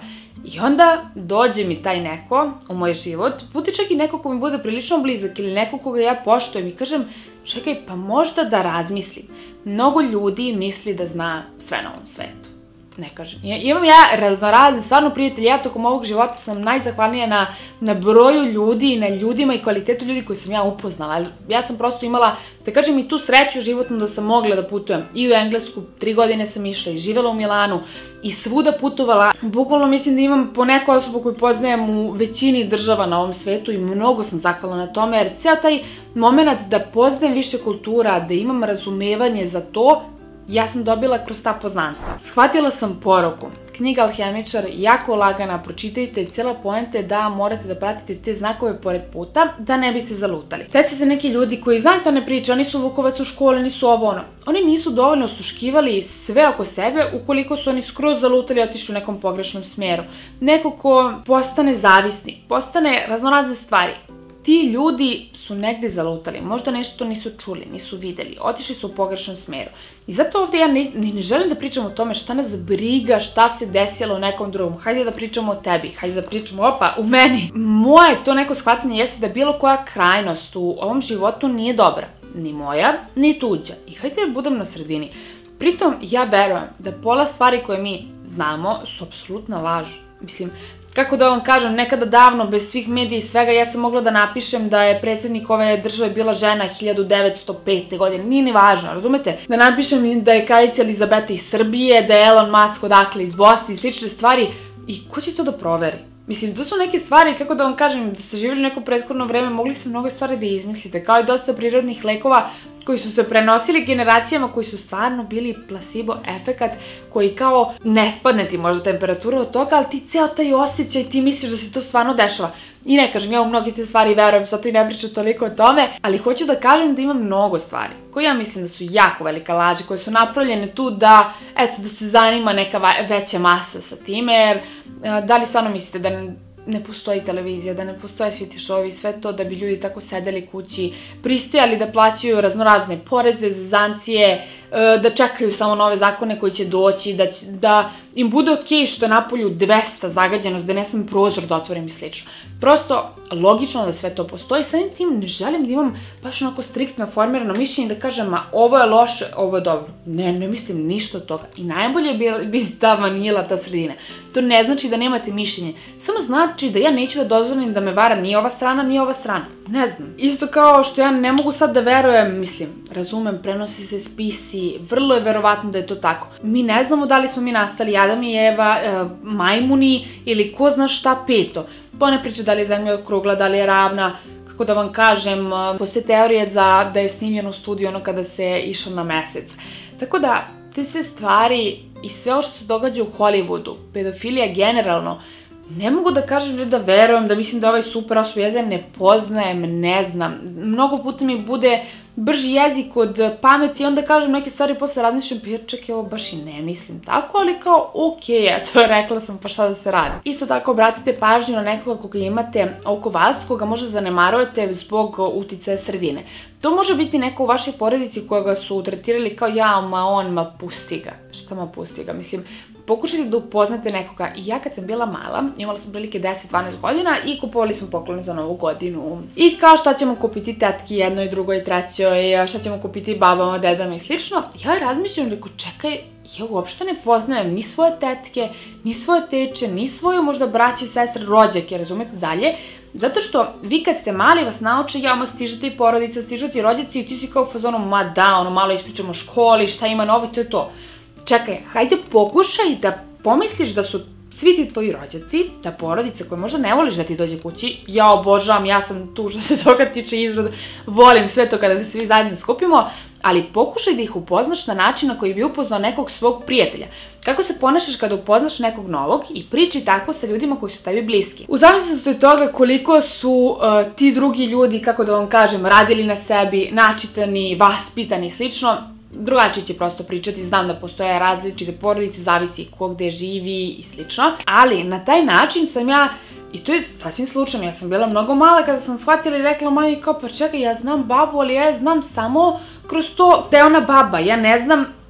I onda dođe mi taj neko u moj život, bude čak i neko ko mi bude prilično blizak ili neko koga ja poštujem i kažem, čekaj, pa možda da razmislim. Mnogo ljudi misli da zna sve na ovom svetu. Ne kažem. Imam ja raznorazne, stvarno prijatelji, ja tokom ovog života sam najzahvalnija na, na broju ljudi i na ljudima i kvalitetu ljudi koji sam ja upoznala. Ja sam prosto imala, da kažem, i tu sreću životnu da sam mogla da putujem i u Englesku, tri godine sam išla i živela u Milanu i svuda putovala. Bukvalno mislim da imam po neku osobu koju poznajem u većini država na ovom svetu i mnogo sam zahvalna na tome, jer ceo taj moment da poznajem više kultura, da imam razumevanje za to, ja sam dobila kroz ta poznanstva. Shvatila sam poruku. Knjiga Alhemičar, jako lagana, pročitajte, cijela poenta je da morate da pratite te znakove pored puta, da ne biste zalutali. Desi se neki ljudi koji, znate one priče, oni su Vukovac u školi, nisu ovo ono. Oni nisu dovoljno osluškivali sve oko sebe ukoliko su oni skroz zalutali i otišli u nekom pogrešnom smjeru. Neko ko postane zavisni, postane raznorazne stvari. Ti ljudi su negde zalutali, možda nešto nisu čuli, nisu videli, otišli su u pogrešnom smeru. I zato ovdje ja ne, ne želim da pričam o tome šta nas briga, šta se desilo u nekom drugom. Hajde da pričamo o tebi, hajde da pričamo, opa, u meni. Moje to neko shvatanje jeste da bilo koja krajnost u ovom životu nije dobra. Ni moja, ni tuđa. I hajde da budem na sredini. Pritom, ja verujem da pola stvari koje mi znamo su apsolutna laž. Mislim, kako da vam kažem, nekada davno, bez svih medija i svega, ja sam mogla da napišem da je predsjednik ove države bila žena hiljadu devetsto pete. godine. Nije ni važno, razumete? Da napišem da je kraljica Elizabeta iz Srbije, da je Elon Musk odakle iz Bosne i slične stvari. I ko će to da proveri? Mislim, to su neke stvari, kako da vam kažem, da ste živjeli neko prethodno vreme, mogli ste mnogo stvari da izmislite, kao i dosta prirodnih lekova koji su se prenosili generacijama, koji su stvarno bili placebo efekat, koji kao ne spadne ti možda temperatura od toga, ali ti ceo taj osjećaj, ti misliš da se to stvarno dešava. I ne kažem, ja u mnogi te stvari verujem, zato i ne pričam toliko o tome, ali hoću da kažem da ima mnogo stvari koje ja mislim da su jako velika laž, koje su napravljene tu da, eto, da se zanima neka veća masa sa time, jer da li stvarno mislite da ne, ne postoji televizija, da ne postoje svi ti šovi, sve to da bi ljudi tako sedeli kući, pristajali da plaćaju raznorazne poreze, zezancije, da čekaju samo nove zakone koji će doći, da, će, da im bude okej što je napolju dvesta zagađenost, da ne smem prozor da otvorim i slično. Prosto, logično da sve to postoji, samim tim ne želim da imam baš onako striktno formirano mišljenje da kažem, ma ovo je loše, ovo je dobro. Ne, ne mislim ništa od toga. I najbolje bi biti ta vanila, ta sredina. To ne znači da nemate mišljenje. Samo znači da ja neću da dozvolim da me vara ni ova strana, ni ova strana. Ne znam. Isto kao što ja ne mogu sad da verujem, mislim, razumem, prenosi se spisi, vrlo je verovatno da je to tako. Mi ne znamo da li smo mi nastali Adam i Eva, e, majmuni ili ko zna šta peto. Pa ne priča da li je zemlja okrugla, da li je ravna, kako da vam kažem, postoje teorije za da je snimljeno u studiju ono kada se išao na mesec. Tako da, te sve stvari i sve ovo što se događa u Hollywoodu, pedofilija generalno, ne mogu da kažem da verujem, da mislim da ovaj super osoba, ja ga ne poznajem, ne znam. Mnogo puta mi bude brži jezik od pameti i onda kažem neke stvari, posle razmišljam, pa jer čekaj, ovo baš i ne mislim tako, ali kao okej, eto, rekla sam, pa šta da se radi. Isto tako, obratite pažnju na nekoga koga imate oko vas, koga možda zanemarujete zbog uticaja sredine. To može biti neko u vašoj porodici kojega su tretirali kao ja, ma on, ma pusti ga. Šta ma pusti ga? Mislim, pokušajte da upoznate nekoga. I ja kad sam bila mala, imala sam prilike deset dvanaest godina i kupovali smo poklone za novu godinu. I kao šta ćemo kupiti tetki jednoj, drugoj, trećoj, šta ćemo kupiti babama, dedama i slično. Ja razmišljam, reko, čekaj, ja uopšte ne poznajem ni svoje tetke, ni svoje teče, ni svoju možda braće, sestre, rođake, razumete dalje. Zato što vi kad ste mali vas nauče, ja, ma stižete i porodica, stižete i rođaci i ti si kao u fazonu, ma da, ono malo ispričamo o školi, šta ima novo, to je to. Čekaj, hajde pokušaj da pomisliš da su svi ti tvoji rođaci, ta porodica koja možda ne voliš da ti dođe kući, ja obožavam, ja sam tu što se toga tiče izrada, volim sve to kada se svi zajedno skupimo, ali pokušaj da ih upoznaš na način na koji bi upoznao nekog svog prijatelja. Kako se ponašaš kada upoznaš nekog novog i priči tako sa ljudima koji su tebi bliski. U zavisnosti od toga koliko su uh, ti drugi ljudi, kako da vam kažem, radili na sebi, načitani, vaspitani i slično, drugačije će prosto pričati, znam da postoje različite porodice, zavisi ko gde živi i slično, ali na taj način sam ja, i to je sasvim slučajno, ja sam bila mnogo mala kada sam shvatila i rekla mami kao pa čekaj, ja znam babu, ali ja je znam samo kroz to da je ona baba, ja ne znam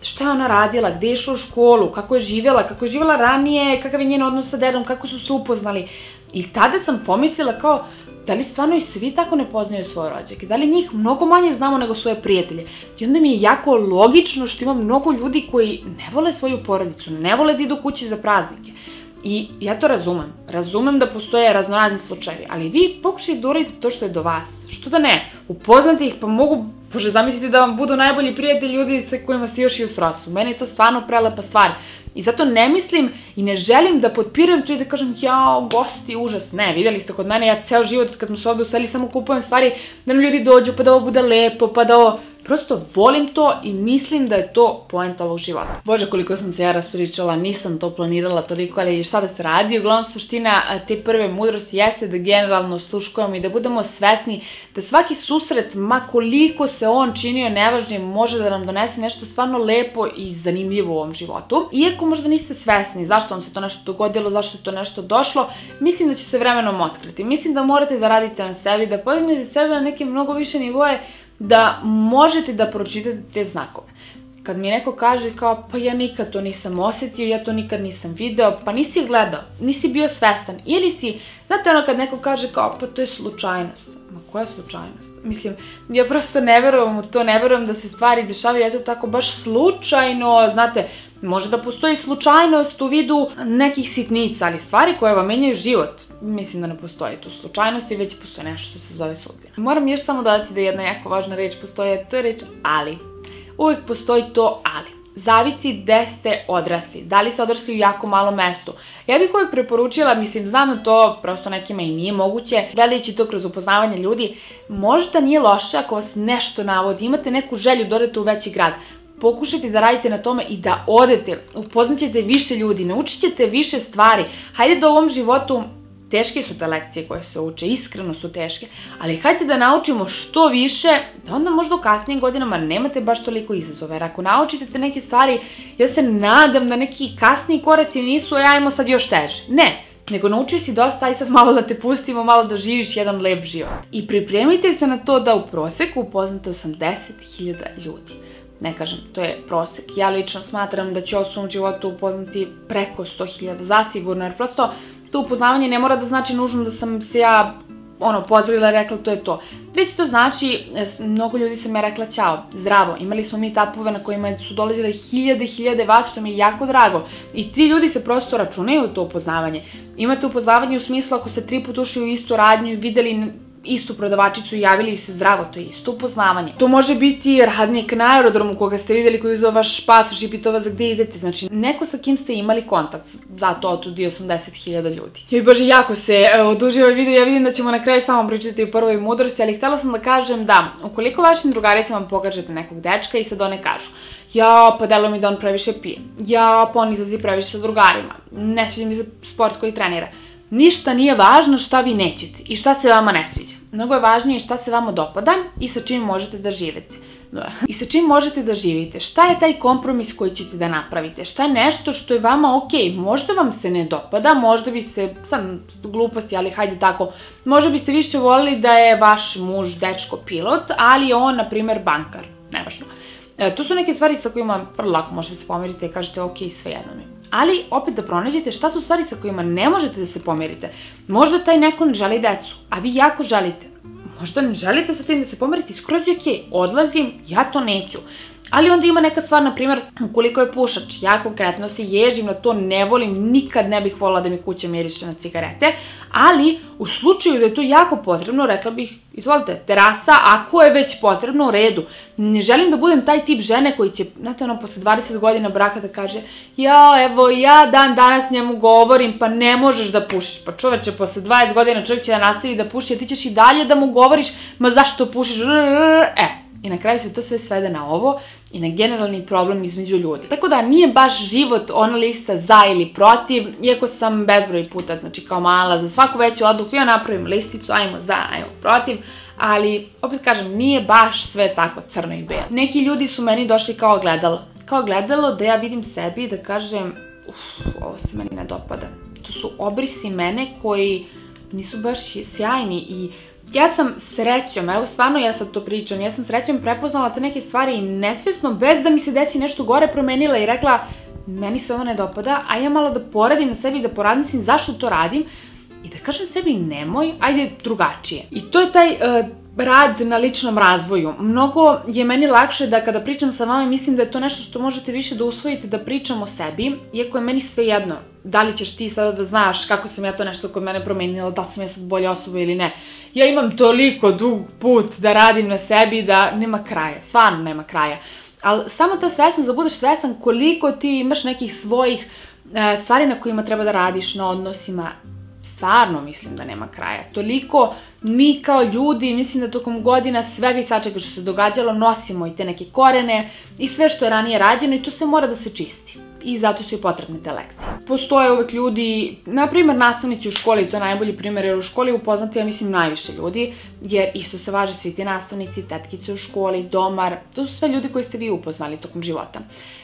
šta je ona radila, gde je išla u školu, kako je živjela, kako je živjela ranije, kakav je njen odnos sa dedom, kako su se upoznali. I tada sam pomislila kao, da li stvarno i svi tako ne poznaju svoje rođake? Da li njih mnogo manje znamo nego svoje prijatelje? I onda mi je jako logično što ima mnogo ljudi koji ne vole svoju porodicu, ne vole da idu kući za praznike. I ja to razumem. Razumem da postoje raznorazni slučajevi, ali vi pokušajte da uradite to što je do vas. Što da ne? Upoznate ih, pa mogu, bože, zamislite da vam budu najbolji prijatelji ljudi sa kojima ste još i u srosu. Meni je to stvarno prelepa stvar. I zato ne mislim i ne želim da potpirujem to i da kažem jao, gosti, užas. Ne, vidjeli ste kod mene, ja ceo život kad smo se ovdje useli samo kupujem stvari da nam ljudi dođu pa da ovo bude lepo, pa da ovo... Prosto volim to i mislim da je to poenta ovog života. Bože, koliko sam se ja raspričala, nisam to planirala toliko, ali šta da se radi? Uglavnom, suština te prve mudrosti jeste da generalno sluškujemo i da budemo svesni da svaki susret, ma koliko se on činio nevažnim, može da nam donese nešto stvarno lepo i zanimljivo u ovom životu. Iako možda niste svesni zašto vam se to nešto dogodilo, zašto je to nešto došlo, mislim da će se vremenom otkriti. Mislim da morate da radite na sebi, da podignete sebe na neke mnogo više nivoje, da možete da pročitate te znakove. Kad mi neko kaže kao, pa ja nikad to nisam osjetio, ja to nikad nisam video, pa nisi gledao, nisi bio svestan, ili si, znate ono kad neko kaže kao, pa to je slučajnost. Ma koja slučajnost? Mislim, ja prosto ne verujem u to, ne verujem da se stvari dešavaju, eto tako baš slučajno, znate, može da postoji slučajnost u vidu nekih sitnica, ali stvari koje vam menjaju život, mislim da ne postoji tu slučajnosti, već postoji nešto što se zove sudbina. Moram još samo dodati da jedna jako važna reč postoji, a to je reč ali. Uvijek postoji to ali. Zavisi gde ste odrasli, da li ste odrasli u jako malom mestu. Ja bih uvijek preporučila, mislim, znam da to prosto nekima i nije moguće, gledajući to kroz upoznavanje ljudi, možda nije loše ako vas nešto navodi, imate neku želju da odete u veći grad. Pokušajte da radite na tome i da odete, upoznaćete više ljudi, naučit ćete više stvari. Hajde da u ovom životu, teške su te lekcije koje se uče, iskreno su teške, ali hajde da naučimo što više, da onda možda u kasnijim godinama nemate baš toliko izazove. Jer ako naučite te neke stvari, ja se nadam da neki kasniji koraci nisu, ajmo sad još teže. Ne, nego naučio si dosta, aj sad malo da te pustimo, malo da živiš jedan lep život. I pripremite se na to da u proseku upoznate osamdeset hiljada ljudi. Ne kažem, to je prosek. Ja lično smatram da ću u svom životu upoznati preko sto hiljada, zasigurno, jer prosto to upoznavanje ne mora da znači nužno da sam se ja ono, pozdravila i rekla to je to. Već to znači, mnogo ljudi sam ja rekla ćao, zdravo, imali smo mi tapove na kojima su dolazile hiljade, hiljade vas, što mi je jako drago. I ti ljudi se prosto računaju to upoznavanje. Imate upoznavanje u smislu ako ste tri put ušli u istu radnju i videli istu prodavačicu i javili se zdravo, to je isto upoznavanje. To može biti radnik na aerodromu koga ste videli koji je uzeo vaš pasoš i pitao vas gde idete, znači neko sa kim ste imali kontakt, zato otudi osamdeset hiljada ljudi. Joj bože, jako se odužio ovaj video, ja vidim da ćemo na kraju samo pričati o prvoj mudrosti, ali htjela sam da kažem da, ukoliko vašim drugaricama pokažete nekog dečka i sad one kažu ja, pa delo mi da on previše pije, ja, pa on izlazi previše sa drugarima, ne sviđa mi se sport koji trenira. Ništa nije važno šta vi nećete i šta se vama ne sviđa. Mnogo je važnije šta se vama dopada i sa čim možete da živete. I sa čim možete da živite. Šta je taj kompromis koji ćete da napravite? Šta je nešto što je vama okej? Možda vam se ne dopada, možda bi se, sad gluposti, ali hajde tako, možda biste više voljeli da je vaš muž dečko pilot, ali je on, na primer, bankar. Nevažno. To su neke stvari sa kojima vrlo lako možete se pomiriti i kažete okej, sve jedno mi. Ali opet da pronađete šta su stvari sa kojima ne možete da se pomirite. Možda taj neko ne želi decu, a vi jako želite. Možda ne želite sa tim da se pomirite, skroz je okej, odlazim, ja to neću. Ali onda ima neka stvar, na primjer, ukoliko je pušač, ja konkretno se ježim na to, ne volim, nikad ne bih volila da mi kuća miriše na cigarete, ali u slučaju da je to jako potrebno, rekla bih, izvolite, terasa, ako je već potrebno, u redu. Ne želim da budem taj tip žene koji će, znate ono, posle dvadeset godina braka da kaže ja, evo, ja dan danas njemu govorim, pa ne možeš da pušiš. Pa čoveče, posle dvadeset godina čovjek će da nastavi da puši, a ti ćeš i dalje da mu govoriš, ma zašto pušiš, e. I na kraju se to sve svede na ovo i na generalni problem između ljudi. Tako da nije baš život ona lista za ili protiv, iako sam bezbroj puta, znači kao mala, za svaku veću odluku ja napravim listicu, ajmo za, ajmo protiv, ali opet kažem, nije baš sve tako crno i belo. Neki ljudi su meni došli kao gledalo. Kao gledalo da ja vidim sebi i da kažem, uff, ovo se meni ne dopada. To su obrisi mene koji nisu baš sjajni i Ja sam srećom, evo stvarno ja sad to pričam, ja sam srećom prepoznala te neke stvari nesvesno, bez da mi se desi nešto gore, promenila i rekla meni se ovo ne dopada, a ja malo da poradim na sebi i da porazmislim zašto to radim i da kažem sebi nemoj, ajde drugačije. I to je taj uh, rad na ličnom razvoju. Mnogo je meni lakše da kada pričam sa vama mislim da je to nešto što možete više da usvojite, da pričam o sebi, iako je meni sve jedno. Da li ćeš ti sada da znaš kako sam ja to nešto kod mene promenila, da sam ja sad bolja osoba ili ne. Ja imam toliko dug put da radim na sebi da nema kraja, stvarno nema kraja. Ali samo ta svesnost, da budeš svesan koliko ti imaš nekih svojih stvari na kojima treba da radiš, na odnosima, stvarno mislim da nema kraja. Toliko mi kao ljudi, mislim da tokom godina svega i svačega što se događalo nosimo i te neke korene i sve što je ranije rađeno i to sve mora da se čisti. I zato su i potrebne te lekcije. Postoje uvek ljudi, na primjer nastavnici u školi, to je najbolji primjer, jer u školi upoznate, ja mislim, najviše ljudi, jer isto se važe svi ti nastavnici, tetkice u školi, domar, to su sve ljudi koji ste vi upoznali tokom života.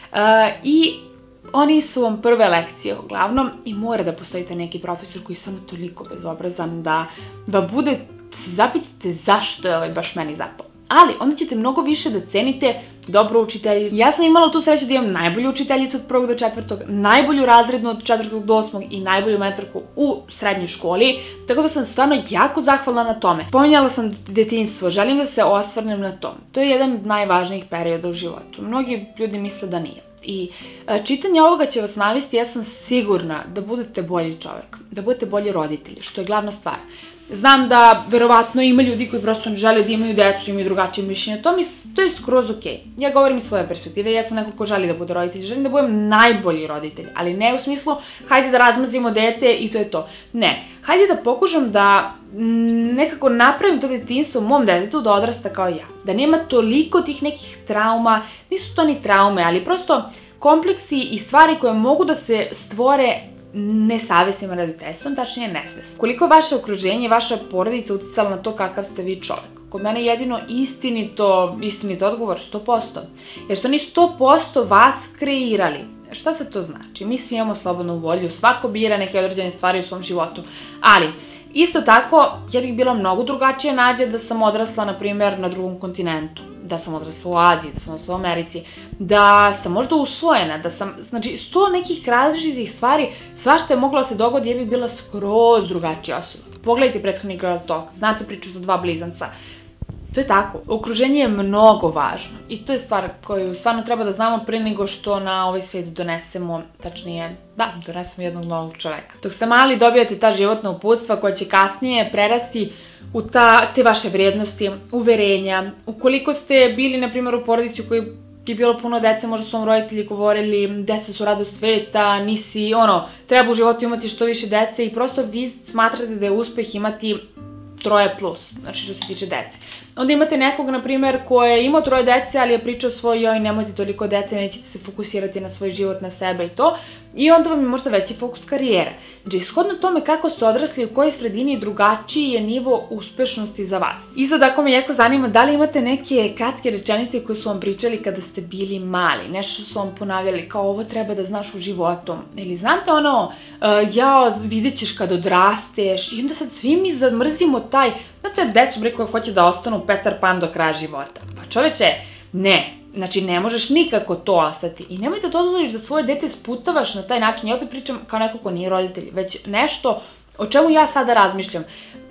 I oni su vam prve lekcije uglavnom i mora da postojite neki profesor koji je samo toliko bezobrazan da bude, se zapitate zašto je ovaj baš meni zapao. Ali onda ćete mnogo više da cenite dobru učiteljicu. Ja sam imala tu sreću da imam najbolju učiteljicu od prvog do četvrtog, najbolju razrednu od četvrtog do osmog i najbolju mentorku u srednjoj školi, tako da sam stvarno jako zahvalna na tome. Pominjala sam detinjstvo, želim da se osvrnem na to. To je jedan od najvažnijih perioda u životu. Mnogi ljudi misle da nije. I čitanje ovoga će vas navesti, ja sam sigurna da budete bolji čovek, da budete bolji roditelji, što je glavna stvar. Znam da verovatno ima ljudi koji prosto ne žele da imaju decu, imaju drugačije mišljenje, to je skroz okej. Ja govorim iz svoje perspektive, ja sam neko ko želi da bude roditelj, želim da budem najbolji roditelj, ali ne u smislu hajde da razmazimo dete i to je to. Ne, hajde da pokušam da nekako napravim to detinjstvo u mom detetu da odrasta kao ja. Da nema toliko tih nekih trauma, nisu to ni traume, ali prosto kompleksi i stvari koje mogu da se stvore nesavesnim roditeljstvom, tačnije nesvesno. Koliko je vaše okruženje, vaša porodica uticala na to kakav ste vi čovek? Kod mene jedino istinito, istinito odgovor sto posto. Jer su oni sto posto vas kreirali. Šta se to znači? Mi svi imamo slobodnu volju, svako bira neke određene stvari u svom životu. Ali, isto tako, ja bih bila mnogo drugačija Nađa da sam odrasla, na primjer, na drugom kontinentu. Da sam odrasla u Aziji, da sam odrasla u Americi, da sam možda usvojena, da sam, znači, sto nekih različitih stvari, svašta je moglo da se dogodi, ja bih bila skroz drugačija osoba. Pogledajte prethodni Girl Talk, znate priču za dva blizanca. To je tako. Okruženje je mnogo važno i to je stvar koju stvarno treba da znamo pre nego što na ovaj svijet donesemo, tačnije, da, donesemo jednog novog čoveka. Dok ste mali dobijate ta životna uputstva koja će kasnije prerasti u te vaše vrijednosti, uverenja. Ukoliko ste bili, na primjer, u porodici u kojoj je bilo puno dece, možda su vam roditelji govorili deca su radost sveta, nisi, ono, treba u životu imati što više dece i prosto vi smatrate da je uspeh imati troje plus, znači što se tiče dece. Onda imate nekog, na primjer, ko je imao troje dece, ali je pričao svoj joj, nemojte toliko dece, nećete se fokusirati na svoj život, na sebe i to. I onda vam je možda veći fokus karijera. Znači, ishodno tome kako ste odrasli, u kojoj sredini drugačiji je nivo uspešnosti za vas. Isto tako me jako zanima da li imate neke kratke rečenice koje su vam pričali kada ste bili mali. Nešto su vam ponavljali kao ovo treba da znaš u životu. Ili znate ono, jao, vidjet ćeš kad odrasteš. I onda sad svi mi zamrzimo taj, znate, decu bre koja hoće da ostanu Petar Pan do kraja života. Pa čoveče, ne. Znači, ne možeš nikako to ostati. I nemoj da dozvoliš da svoje dete sputavaš na taj način. Ja opet pričam kao neko ko nije roditelj, već nešto o čemu ja sada razmišljam.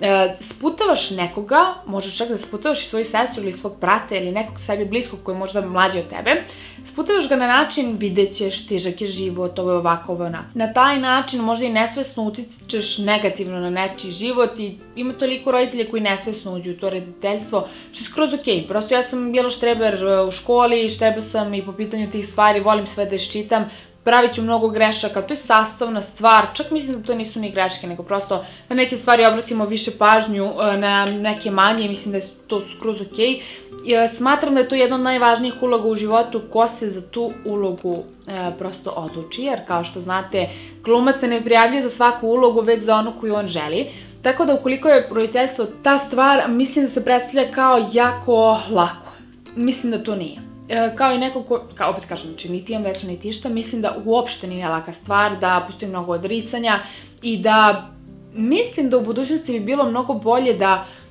Sputavaš nekoga, možeš čak da sputavaš i svoju sestru ili svog brata ili nekog sebi bliskog koji je možda mlađi od tebe. Sputavaš ga na način vidjet ćeš, težak je život, ovo je ovako, ovo je onako. Na taj način možda i nesvesno utičeš negativno na nečiji život i ima toliko roditelja koji nesvesno uđu u to roditeljstvo, što je skroz okej. Prosto ja sam bila štreber u školi, štreber sam i po pitanju tih stvari, volim sve da iščitam. Pravit ću mnogo grešaka, to je sastavna stvar, čak mislim da to nisu ni greške, nego prosto na neke stvari obratimo više pažnju, na neke manje i mislim da je to skroz okej. Smatram da je to jedna od najvažnijih uloga u životu, ko se za tu ulogu prosto odluči, jer kao što znate, glumac se ne prijavljuje za svaku ulogu, već za onu koju on želi. Tako da ukoliko je roditeljstvo ta stvar, mislim da se predstavlja kao jako lako. Mislim da to nije. Kao i neko ko, kao opet kažem, znači niti imam decu niti išta, mislim da uopšte nije laka stvar, da postoji mnogo odricanja i da mislim da u budućnosti bi bilo mnogo bolje da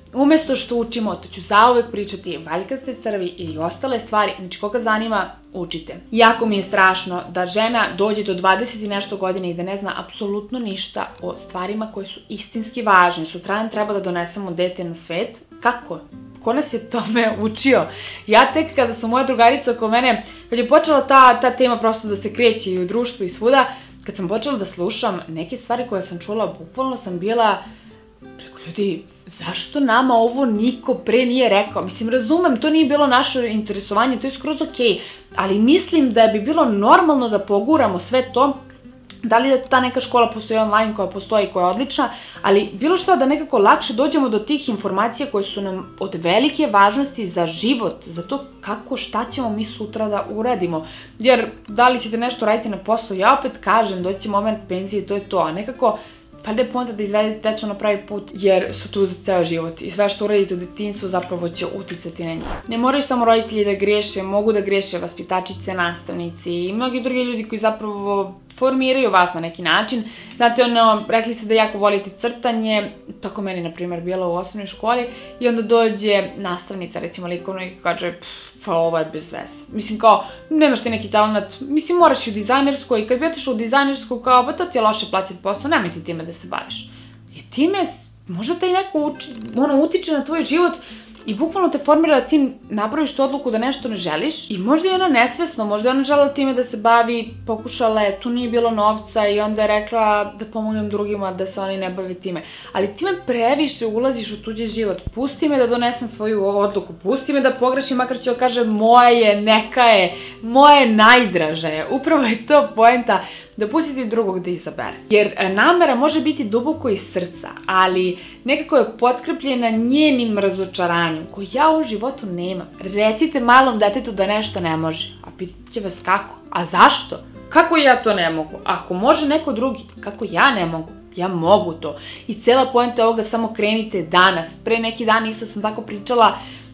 Umesto što učimo, to ću zauvek pričati, valjkaste crvi i ostale stvari, znači koga zanima, učite. Jako mi je strašno da žena dođe do dvadeset i nešto godina i da ne zna apsolutno ništa o stvarima koje su istinski važne. Sutradan treba da donesemo dete na svet. Kako? Ko nas je tome učio? Ja tek kada su moje drugarice oko mene, kad je počela ta, ta tema prosto da se kreće i u društvu i svuda, kad sam počela da slušam neke stvari koje sam čula, bukvalno sam bila preko ljudi, zašto nama ovo niko pre nije rekao? Mislim, razumem, to nije bilo naše interesovanje, to je skroz okej, ali mislim da bi bilo normalno da poguramo sve to. Da li da ta neka škola postoji online koja postoji, koja je odlična, ali bilo što da nekako lakše dođemo do tih informacija koje su nam od velike važnosti za život, za to kako, šta ćemo mi sutra da uradimo. Jer da li ćete nešto raditi na poslu, ja opet kažem, doći će moment penzije, to je to, a nekako valjda je poenta da izvedete decu na pravi put, jer su tu za ceo život i sve što uradite u detinjstvu zapravo će uticati na njih. Ne moraju samo roditelji da greše, mogu da greše vaspitačice, nastavnici i mnogi drugi ljudi koji zapravo formiraju vas na neki način. Znate, ono, rekli ste da jako volite crtanje, tako meni, na primjer, bilo u osnovnoj školi, i onda dođe nastavnica, recimo likovno, i kaže, pa ovo je bez veze. Mislim, kao, nemaš ti neki talent, mislim, moraš i u dizajnersku, i kad bi otišla u dizajnersku, kao, pa to ti je loše plaćati posao, nemoj ti time da se baviš. I time, možda te i neko ono, utiče na tvoj život, i bukvalno te formira da ti napraviš tu odluku da nešto ne želiš i možda je ona nesvesno, možda je ona želela time da se bavi, pokušala je, tu nije bilo novca i onda je rekla da pomognem drugima da se oni ne bave time. Ali time previše ulaziš u tuđi život, pusti me da donesem svoju odluku, pusti me da pogrešim, makar ću da kažem moje je, neka je, moje najdraže je. Upravo je to poenta, da pustite drugog da izabere. Jer namera može biti duboko iz srca, ali nekako je potkrepljena njenim razočaranjem, koje ja u životu nemam. Recite malom detetu da nešto ne može, a pitat će vas kako? A zašto? Kako ja to ne mogu? Ako može neko drugi, kako ja ne mogu? Ja mogu to. I cela poenta ovoga, samo krenite danas. Pre neki dan isto sam tako pričala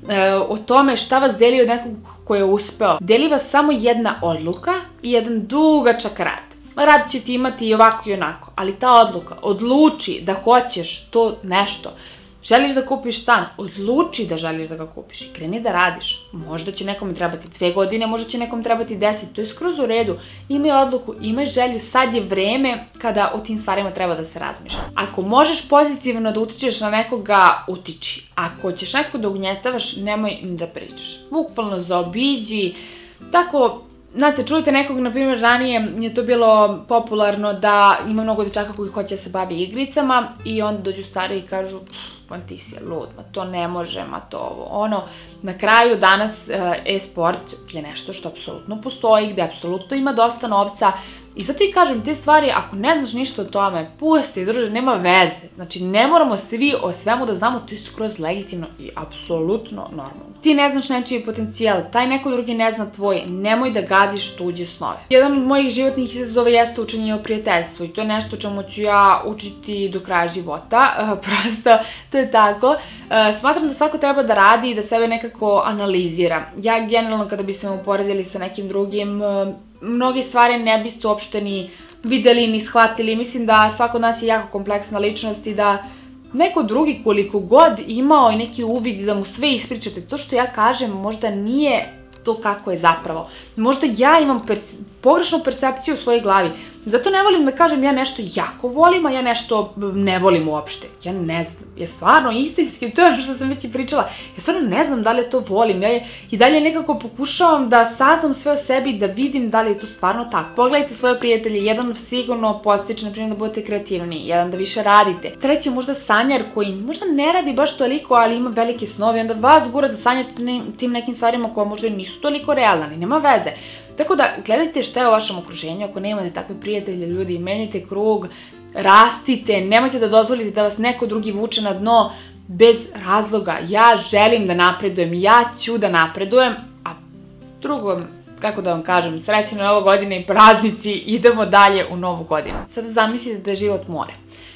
o tome šta vas deli od nekog ko je uspeo. Deli vas samo jedna odluka i jedan dugačak rad. Rad će ti imati i ovako i onako, ali ta odluka, odluči da hoćeš to nešto. Želiš da kupiš stan, odluči da želiš da ga kupiš i kreni da radiš. Možda će nekom trebati dve godine, možda će nekom trebati deset, to je skroz u redu. Imaj odluku, imaj želju, sad je vreme kada o tim stvarima treba da se razmišlja. Ako možeš pozitivno da utičeš na nekoga, utiči. Ako ćeš nekog da ugnjetavaš, nemoj da pričaš. Bukvalno zaobiđi, tako. Znate, čujete nekog, na primjer, ranije je to bilo popularno da ima mnogo dečaka koji hoće da se bavi igricama i onda dođu stari i kažu, pa ti si lud, ma to ne može, ma to ovo, ono. Na kraju danas e-sport je nešto što apsolutno postoji, gde apsolutno ima dosta novca i zato i kažem, te stvari, ako ne znaš ništa o tome, pusti, druže, nema veze. Znači, ne moramo svi o svemu da znamo, to je skroz legitimno i apsolutno normalno. Ti ne znaš nečiji potencijal, taj neko drugi ne zna tvoj, nemoj da gaziš tuđe snove. Jedan od mojih životnih izazova jeste učenje o prijateljstvu i to je nešto čemu ću ja učiti do kraja života, prosto to je tako. Smatram da svako treba da radi i da sebe nekako analizira. Ja generalno kada bi se me uporedili sa nekim drugim, mnoge stvari ne biste uopšte ni videli, ni shvatili. Mislim da svako od nas je jako kompleksna ličnost i da neko drugi koliko god imao i neki uvid i da mu sve ispričate, to što ja kažem možda nije to kako je zapravo. Možda ja imam pogrešnu percepciju u svojoj glavi. Zato ne volim da kažem ja nešto jako volim, a ja nešto ne volim uopšte. Ja ne znam. Ja stvarno, istinski, to je ono što sam već i pričala, ja stvarno ne znam da li to volim. Ja i dalje nekako pokušavam da saznam sve o sebi, da vidim da li je to stvarno tako. Pogledajte svoje prijatelje, jedan sigurno podstiče, na primjer, da budete kreativni, jedan da više radite. Treći je možda sanjar koji možda ne radi baš toliko, ali ima velike snove, onda vas gura da sanjate tim nekim stvarima koje možda nisu toliko realne, nema veze. Tako da, gledajte šta je u vašem okruženju, ako nemate takve prijatelje, ljudi, menjajte krug, rastite, nemojte da dozvolite da vas neko drugi vuče na dno bez razloga. Ja želim da napredujem, ja ću da napredujem, a s drugom, kako da vam kažem, srećna nova godina i praznici, idemo dalje u novu godinu. Sada zamislite da je život more,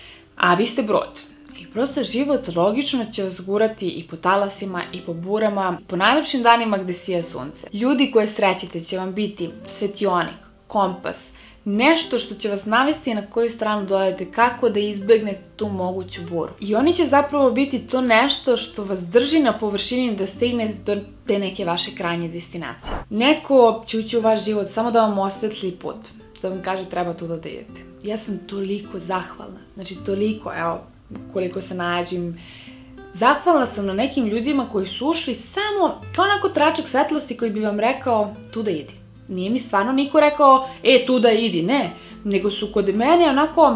a vi ste brod. Prosto život logično će vas gurati i po talasima i po burama, po najlepšim danima gde sija sunce. Ljudi koje srećete će vam biti svetionik, kompas, nešto što će vas navesti na koju stranu dođete, kako da izbegnete tu moguću buru. I oni će zapravo biti to nešto što vas drži na površini da stignete do te neke vaše krajnje destinacije. Neko će ući u vaš život samo da vam osvetli put, da vam kaže treba tu da idete. Ja sam toliko zahvalna, znači toliko, evo, koliko se nađem, zahvalna sam na nekim ljudima koji su ušli samo kao onako tračak svetlosti koji bi vam rekao tu da idi. Nije mi stvarno niko rekao, e, tu da idi, ne. Nego su kod mene onako,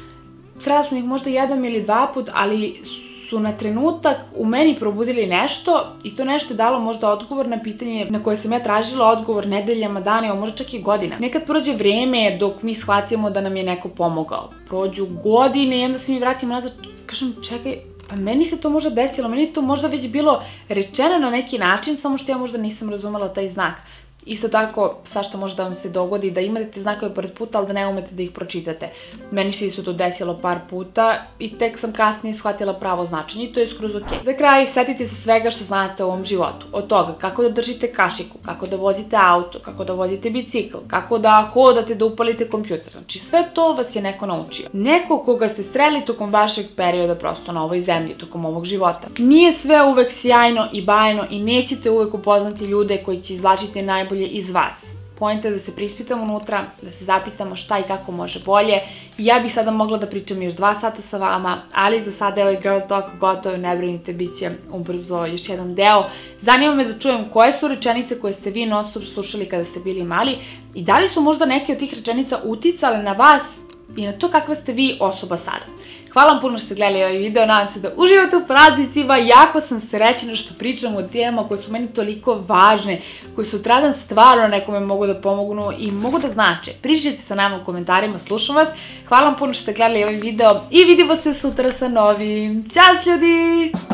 srela sam ih možda jedan ili dva put, ali su na trenutak u meni probudili nešto i to nešto je dalo možda odgovor na pitanje na koje sam ja tražila odgovor nedeljama, danima, možda čak i godina. Nekad prođe vreme dok mi shvatimo da nam je neko pomogao. Prođu godine i onda se mi vratimo nazad, kažem, čekaj, pa meni se to možda desilo, meni je to možda već bilo rečeno na neki način, samo što ja možda nisam razumela taj znak. Isto tako, svašta može da vam se dogodi, da imate te znakove pored puta, ali da ne umete da ih pročitate. Meni se isto to desilo par puta i tek sam kasnije shvatila pravo značenje i to je skroz ok. Za kraj, setite se svega što znate u ovom životu. Od toga kako da držite kašiku, kako da vozite auto, kako da vozite bicikl, kako da hodate, da upalite kompjuter. Znači sve to vas je neko naučio. Neko koga ste sreli tokom vašeg perioda prosto na ovoj zemlji, tokom ovog života. Nije sve uvek sjajno i bajno i nećete uvek upoznati ljude koji će izvlačiti najbolje iz vas. Point je da se prispitamo unutra, da se zapitamo šta i kako može bolje. Ja bih sada mogla da pričam još dva sata sa vama, ali za sada je ovaj Girl Talk gotov, ne brinite, bit će ubrzo još jedan deo. Zanima me da čujem koje su rečenice koje ste vi non stop slušali kada ste bili mali i da li su možda neke od tih rečenica uticale na vas i na to kakva ste vi osoba sada. Hvala vam puno što ste gledali ovaj video, nadam se da uživate u praznicima, jako sam srećna što pričam o temama koje su meni toliko važne, koje sutradan stvarno nekome mogu da pomognu i mogu da znače. Pričajte sa nama u komentarima, slušam vas, hvala vam puno što ste gledali ovaj video i vidimo se sutra sa novim. Ćao ljudi!